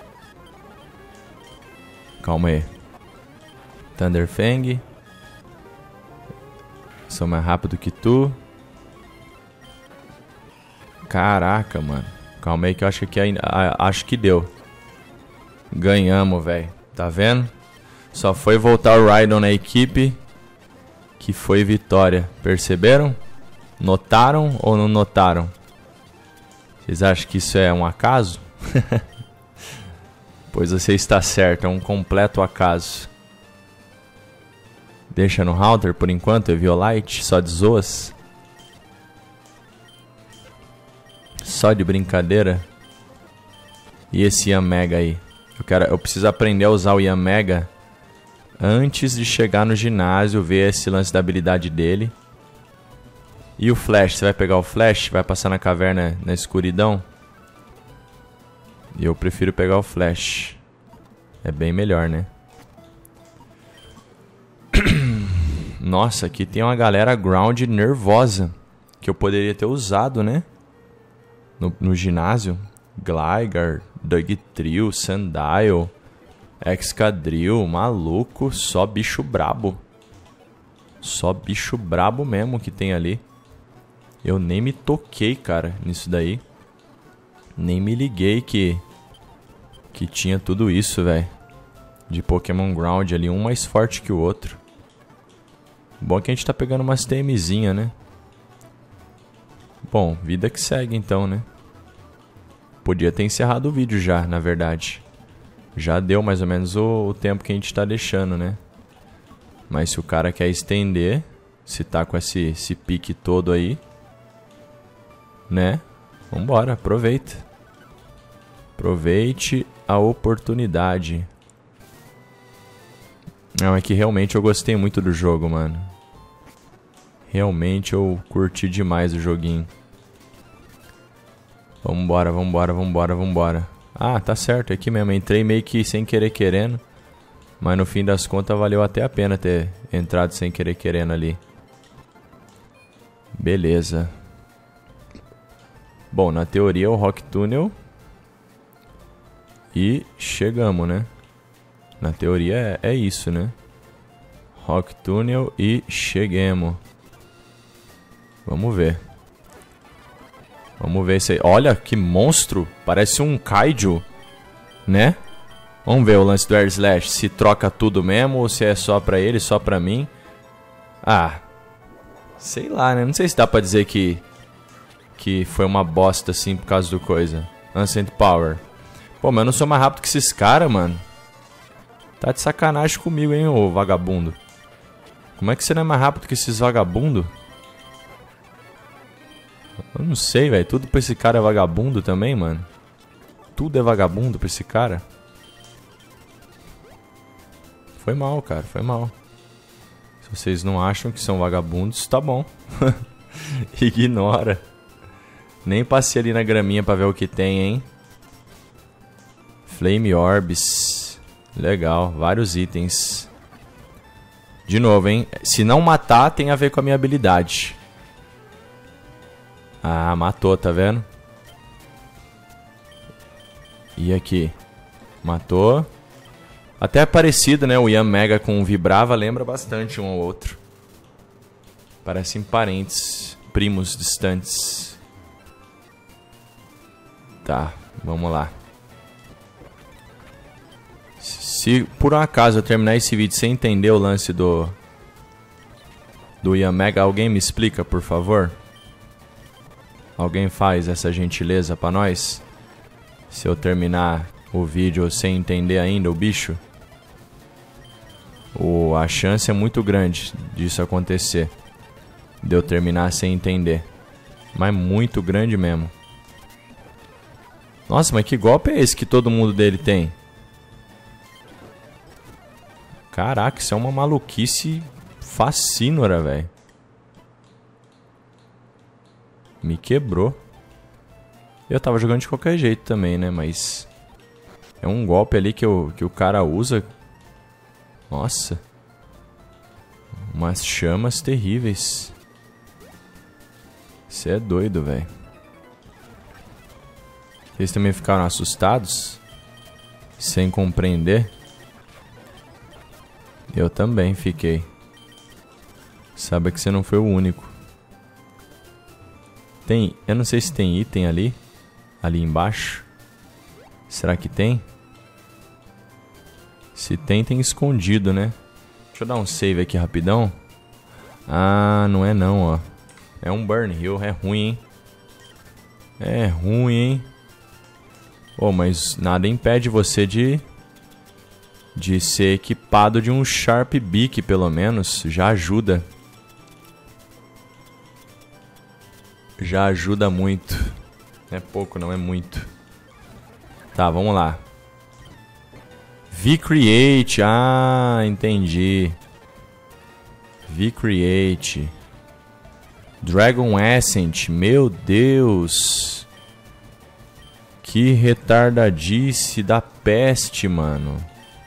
Calma aí. Thunderfang. Sou mais rápido que tu. Caraca, mano. Calma aí que eu acho que ainda... acho que deu. Ganhamos, velho. Tá vendo? Só foi voltar o Rhydon na equipe que foi vitória. Perceberam? Notaram ou não notaram? Vocês acham que isso é um acaso? Pois você está certo, é um completo acaso. Deixa no Haunter por enquanto, Eviolite, só de zoas. Só de brincadeira. E esse Yanmega aí? Eu preciso aprender a usar o Yanmega antes de chegar no ginásio, ver esse lance da habilidade dele. E o Flash, você vai pegar o Flash, vai passar na caverna na escuridão? E eu prefiro pegar o Flash. É bem melhor, né? Nossa, aqui tem uma galera ground nervosa que eu poderia ter usado, né? No ginásio. Gligar, Dugtrio, Sandile, Excadrill, maluco, só bicho brabo. Só bicho brabo mesmo que tem ali. Eu nem me toquei, cara, nisso daí. Nem me liguei que tinha tudo isso, velho. De Pokémon Ground ali, um mais forte que o outro. Bom que a gente tá pegando umas TMzinha, né? Bom, vida que segue então, né? Podia ter encerrado o vídeo já, na verdade. Já deu mais ou menos o tempo que a gente tá deixando, né? Mas se o cara quer estender, se tá com esse pique todo aí, né? Vambora, aproveita. Aproveite a oportunidade. Não, é que realmente eu gostei muito do jogo, mano. Realmente eu curti demais o joguinho. Vambora, vambora, vambora, vambora. Ah, tá certo, é aqui mesmo. Entrei meio que sem querer querendo. Mas no fim das contas valeu até a pena ter entrado sem querer querendo ali. Beleza. Bom, na teoria o Rock Tunnel. E chegamos, né? Na teoria é isso, né? Rock Tunnel e cheguemos. Vamos ver. Vamos ver isso aí. Olha que monstro. Parece um Kaiju, né? Vamos ver o lance do Air Slash. Se troca tudo mesmo ou se é só pra ele, só pra mim. Ah, sei lá, né? Não sei se dá pra dizer que foi uma bosta assim por causa do coisa. Ancient Power. Pô, mas eu não sou mais rápido que esses caras, mano. Tá de sacanagem comigo, hein, ô vagabundo. Como é que você não é mais rápido que esses vagabundos? Eu não sei, velho. Tudo pra esse cara é vagabundo também, mano. Tudo é vagabundo pra esse cara. Foi mal, cara. Foi mal. Se vocês não acham que são vagabundos, tá bom. Ignora. Nem passei ali na graminha pra ver o que tem, hein. Flame Orbs. Legal. Vários itens. De novo, hein. Se não matar, tem a ver com a minha habilidade. Ah, matou, tá vendo? E aqui? Matou. Até é parecido, né? O Yanmega com o Vibrava lembra bastante um ao outro. Parecem parentes, primos distantes. Tá, vamos lá. Se por um acaso eu terminar esse vídeo sem entender o lance do Yanmega, alguém me explica, por favor? Alguém faz essa gentileza pra nós? Se eu terminar o vídeo sem entender ainda o bicho, a chance é muito grande disso acontecer. De eu terminar sem entender. Mas muito grande mesmo. Nossa, mas que golpe é esse que todo mundo dele tem? Caraca, isso é uma maluquice fascínora, velho. Me quebrou. Eu tava jogando de qualquer jeito também, né? Mas... é um golpe ali que o cara usa. Nossa. Umas chamas terríveis. Você é doido, velho. Vocês também ficaram assustados? Sem compreender? Eu também fiquei. Sabe que você não foi o único. Tem... eu não sei se tem item ali. Ali embaixo. Será que tem? Se tem, tem escondido, né? Deixa eu dar um save aqui rapidão. Ah, não é não, ó. É um Burn Hill, é ruim, hein? É ruim, hein? Oh, mas nada impede você de ser equipado de um Sharp Beak, pelo menos. Já ajuda. Já ajuda muito. Não é pouco, não é muito. Tá, vamos lá. V-Create. Ah, entendi. V-Create. Dragon Ascent. Meu Deus. Que retardadice da peste, mano.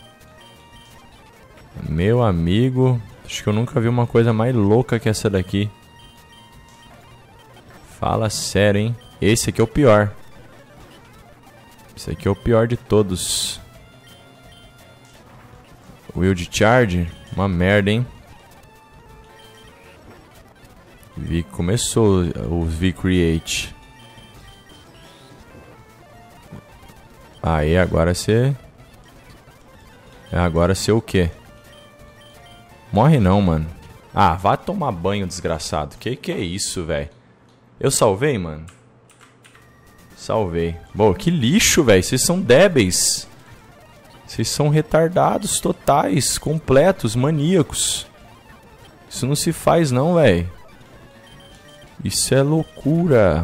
Meu amigo. Acho que eu nunca vi uma coisa mais louca que essa daqui. Fala sério, hein? Esse aqui é o pior. Esse aqui é o pior de todos. Wild Charge. Uma merda, hein? Começou o V-Create. Aí, agora você... agora você o quê? Morre não, mano. Ah, vá tomar banho, desgraçado. Que é isso, velho? Eu salvei, mano? Salvei. Bom, que lixo, velho. Vocês são débeis. Vocês são retardados totais, completos, maníacos. Isso não se faz não, velho. Isso é loucura.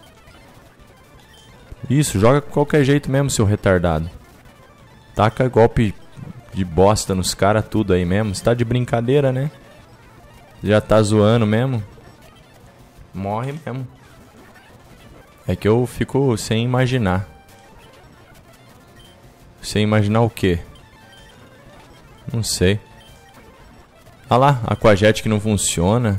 Isso, joga de qualquer jeito mesmo, seu retardado. Taca golpe de bosta nos caras, tudo aí mesmo. Você tá de brincadeira, né? Já tá zoando mesmo. Morre mesmo. É que eu fico sem imaginar. Sem imaginar o quê? Não sei. Ah lá, Aquajet que não funciona.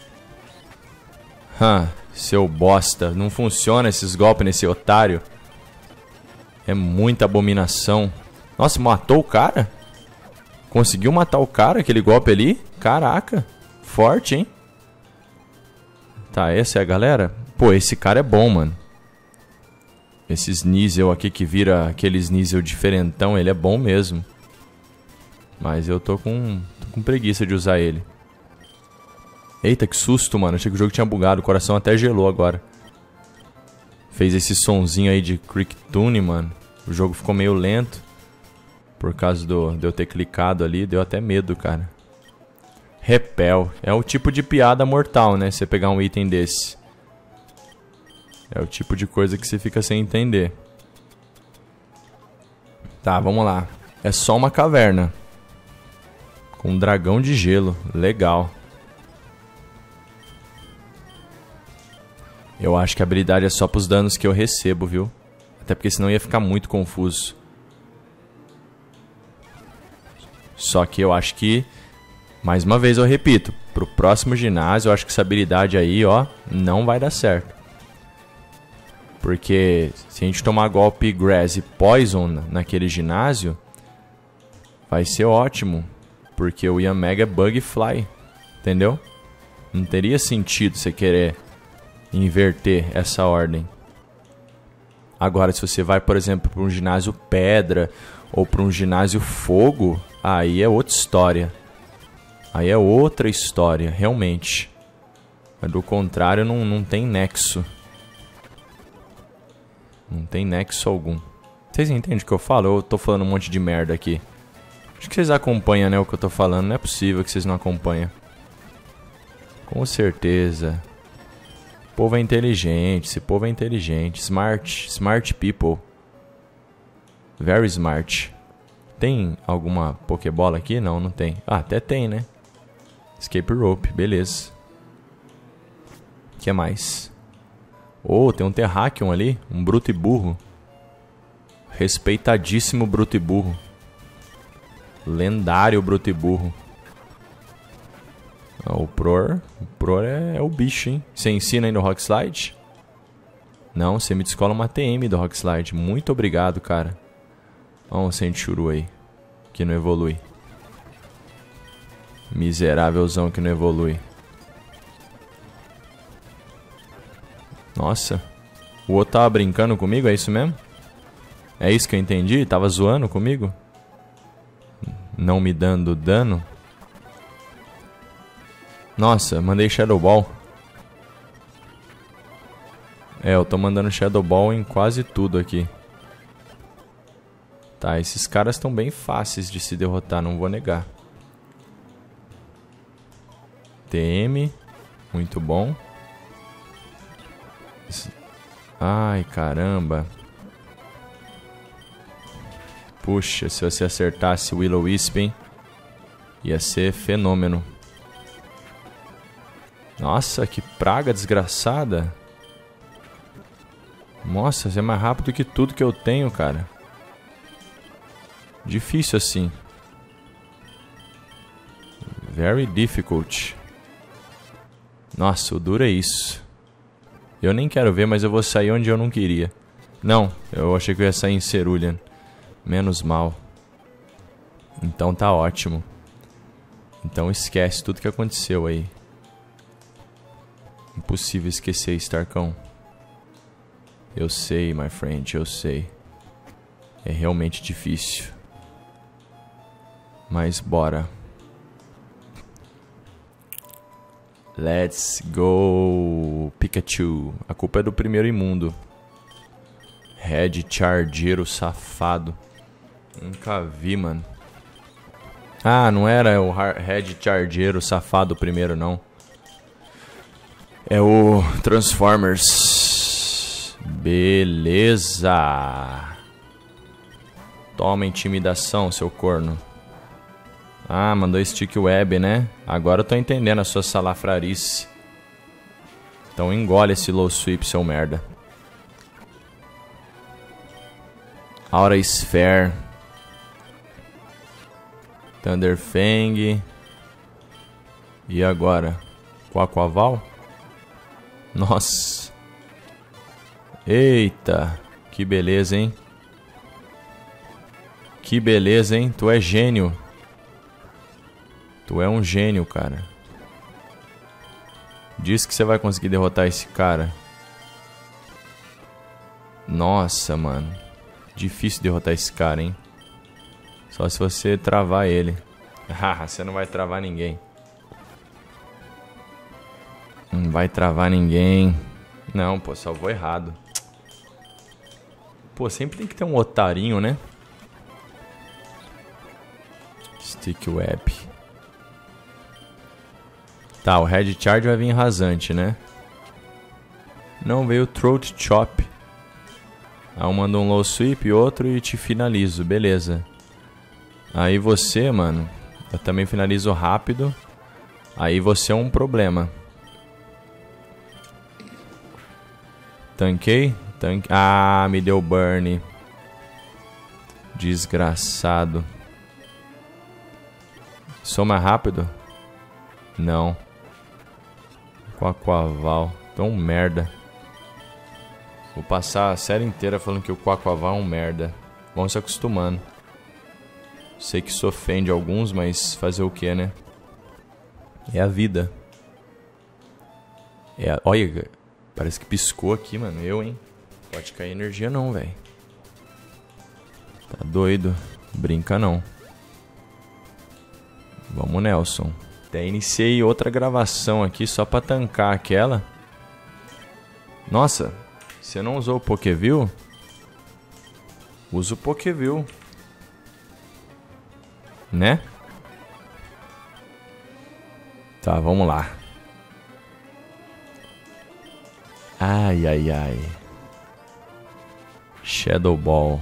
Seu bosta. Não funciona esses golpes nesse otário. É muita abominação. Nossa, matou o cara? Conseguiu matar o cara, aquele golpe ali? Caraca. Forte, hein? Tá, essa é a galera? Pô, esse cara é bom, mano. Esses Nizel aqui que vira aqueles Nizel diferentão, ele é bom mesmo. Mas eu tô com preguiça de usar ele. Eita, que susto, mano. Achei que o jogo tinha bugado. O coração até gelou agora. Fez esse sonzinho aí de Crick Tune, mano. O jogo ficou meio lento. Por causa de eu ter clicado ali. Deu até medo, cara. Repel. É o tipo de piada mortal, né? Você pegar um item desse. É o tipo de coisa que você fica sem entender. Tá, vamos lá. É só uma caverna. Com um dragão de gelo. Legal. Eu acho que a habilidade é só pros danos que eu recebo, viu? Até porque senão ia ficar muito confuso. Só que eu acho que... mais uma vez eu repito. Pro próximo ginásio eu acho que essa habilidade aí, ó, não vai dar certo. Porque se a gente tomar golpe Grass e Poison naquele ginásio, vai ser ótimo. Porque o Yanmega é Bug Fly. Entendeu? Não teria sentido você querer inverter essa ordem. Agora, se você vai, por exemplo, para um ginásio Pedra ou para um ginásio Fogo, aí é outra história. Aí é outra história, realmente. Mas do contrário, não tem nexo. Não tem nexo algum. Vocês entendem o que eu falo? Eu tô falando um monte de merda aqui. Acho que vocês acompanham, né, o que eu tô falando. Não é possível que vocês não acompanham. Com certeza. O povo é inteligente. Esse povo é inteligente. Smart. Smart people. Very smart. Tem alguma Pokébola aqui? Não, não tem. Ah, até tem, né? Escape Rope. Beleza. O que mais? Oh, tem um Terrakion ali. Um Bruto e Burro. Respeitadíssimo Bruto e Burro. Lendário Bruto e Burro. O Pror é o bicho, hein? Você ensina aí no Rock Slide? Não, você me descola uma TM do Rock Slide. Muito obrigado, cara. Olha um Sentchuru aí. Que não evolui. Miserávelzão que não evolui. Nossa. O outro tava brincando comigo, é isso mesmo? É isso que eu entendi? Tava zoando comigo? Não me dando dano? Nossa, mandei Shadow Ball. É, eu tô mandando Shadow Ball em quase tudo aqui. Tá, esses caras estão bem fáceis de se derrotar, não vou negar. TM, muito bom. Ai, caramba. Puxa, se você acertasse o Will-O-Wisp, hein? Ia ser fenômeno. Nossa, que praga desgraçada. Nossa, você é mais rápido que tudo que eu tenho, cara. Difícil assim. Very difficult. Nossa, o duro é isso. Eu nem quero ver, mas eu vou sair onde eu não queria. Não, eu achei que eu ia sair em Cerulean. Menos mal. Então tá ótimo. Então esquece tudo que aconteceu aí. Impossível esquecer, Starcão. Eu sei, my friend, eu sei. É realmente difícil. Mas bora. Let's go, Pikachu. A culpa é do primeiro imundo. Red Chargeiro safado. Nunca vi, mano. Ah, não era o Red Chargeiro safado primeiro, não. É o Transformers. Beleza. Toma intimidação, seu corno. Ah, mandou Stick Web, né? Agora eu tô entendendo a sua salafrarice. Então engole esse Low Sweep, seu merda. Aura Sphere. Thunder Fang. E agora? Quaquaval? Nossa. Eita. Que beleza, hein? Que beleza, hein? Tu é gênio. Tu é um gênio, cara. Diz que você vai conseguir derrotar esse cara. Nossa, mano. Difícil derrotar esse cara, hein? Só se você travar ele. Ah, você não vai travar ninguém. Não vai travar ninguém. Não, pô, salvou errado. Pô, sempre tem que ter um otarinho, né? Stick Web. Tá, o Red Charge vai vir rasante, né? Não, veio Throat Chop. Aí um manda um Low Sweep, outro e te finalizo, beleza. Aí você, mano, eu também finalizo rápido. Aí você é um problema. Tanquei? Ah, me deu burn. Desgraçado. Sou mais rápido? Não. Quaquaval. Então merda. Vou passar a série inteira falando que o Quaquaval é um merda. Vão se acostumando. Sei que isso ofende alguns, mas fazer o que, né? É a vida. Olha, parece que piscou aqui, mano. Hein? Pode cair energia não, velho. Tá doido. Brinca não. Vamos, Nelson. Até iniciei outra gravação aqui só pra tancar aquela. Nossa, você não usou o Pokéview? Usa o Pokéview. Né? Tá, vamos lá. Ai, ai, ai. Shadow Ball.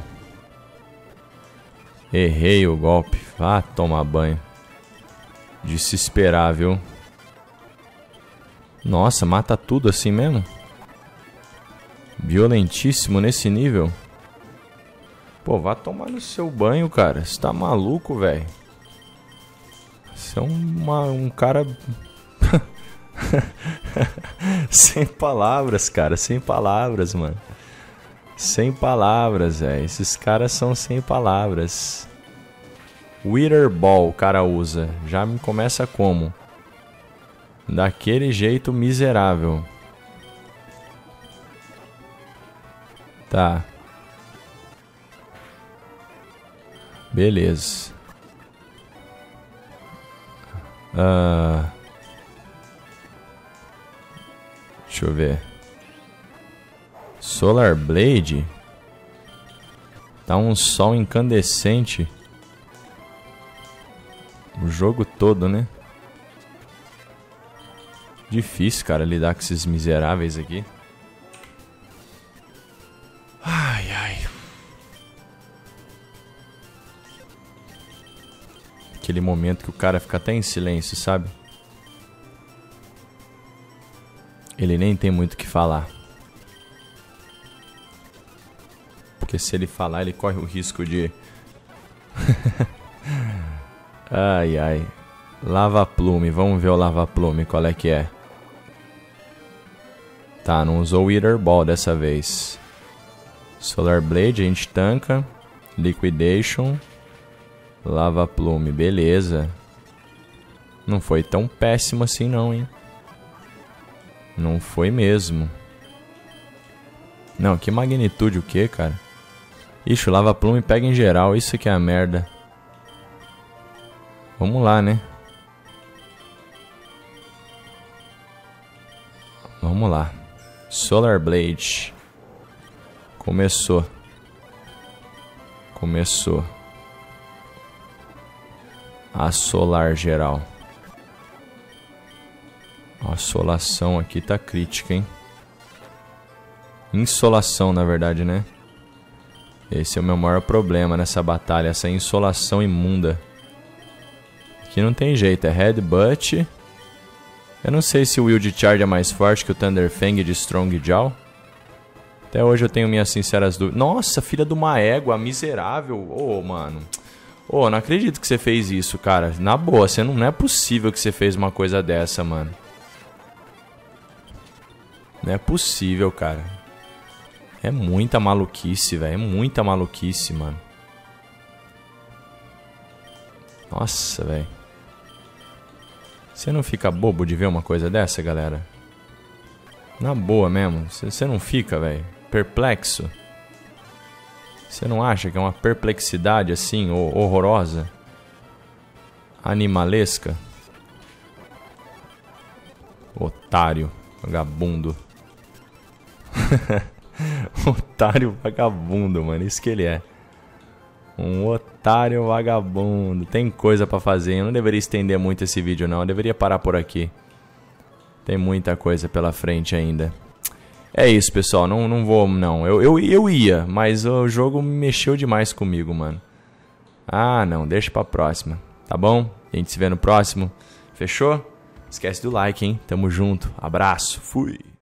Errei o golpe. Vá tomar banho. De se esperar, viu? Nossa, mata tudo assim mesmo? Violentíssimo nesse nível? Pô, vá tomar no seu banho, cara. Você tá maluco, velho? Você é um cara... Sem palavras, cara. Sem palavras, mano. Sem palavras, velho. Esses caras são sem palavras. Wither Ball o cara usa. Já me começa como? Daquele jeito miserável. Tá. Beleza. Deixa eu ver. Solar Blade. Tá um sol incandescente. O jogo todo, né? Difícil, cara, lidar com esses miseráveis aqui. Ai, ai. Aquele momento que o cara fica até em silêncio, sabe? Ele nem tem muito o que falar. Porque se ele falar, ele corre o risco de... Ai, ai. Lava-plume. Vamos ver o lava-plume, qual é que é. Tá, não usou o Wither Ball dessa vez. Solar Blade, a gente tanca. Liquidation. Lava-plume, beleza. Não foi tão péssimo assim não, hein. Não foi mesmo. Não, que magnitude o que, cara? Ixi, o lava-plume pega em geral, isso que é a merda. Vamos lá, né? Vamos lá. Solar Blade. Começou. Começou. Assolar geral. A assolação aqui tá crítica, hein? Insolação, na verdade, né? Esse é o meu maior problema nessa batalha. Essa insolação imunda. Aqui não tem jeito. É Headbutt. Eu não sei se o Wild Charge é mais forte que o Thunder Fang de Strong Jaw. Até hoje eu tenho minhas sinceras dúvidas. Nossa, filha de uma égua, miserável. Ô, mano. Ô, não acredito que você fez isso, cara. Na boa, não é possível que você fez uma coisa dessa, mano. Não é possível, cara. É muita maluquice, velho. É muita maluquice, mano. Nossa, velho. Você não fica bobo de ver uma coisa dessa, galera? Na boa mesmo. Você não fica, velho, perplexo? Você não acha que é uma perplexidade assim, horrorosa? Animalesca? Otário, vagabundo. Otário vagabundo, mano. Isso que ele é. Um otário vagabundo. Tem coisa pra fazer. Eu não deveria estender muito esse vídeo, não. Eu deveria parar por aqui. Tem muita coisa pela frente ainda. É isso, pessoal. Não vou, não. Eu ia, mas o jogo mexeu demais comigo, mano. Ah, não. Deixa pra próxima. Tá bom? A gente se vê no próximo. Fechou? Esquece do like, hein? Tamo junto. Abraço. Fui.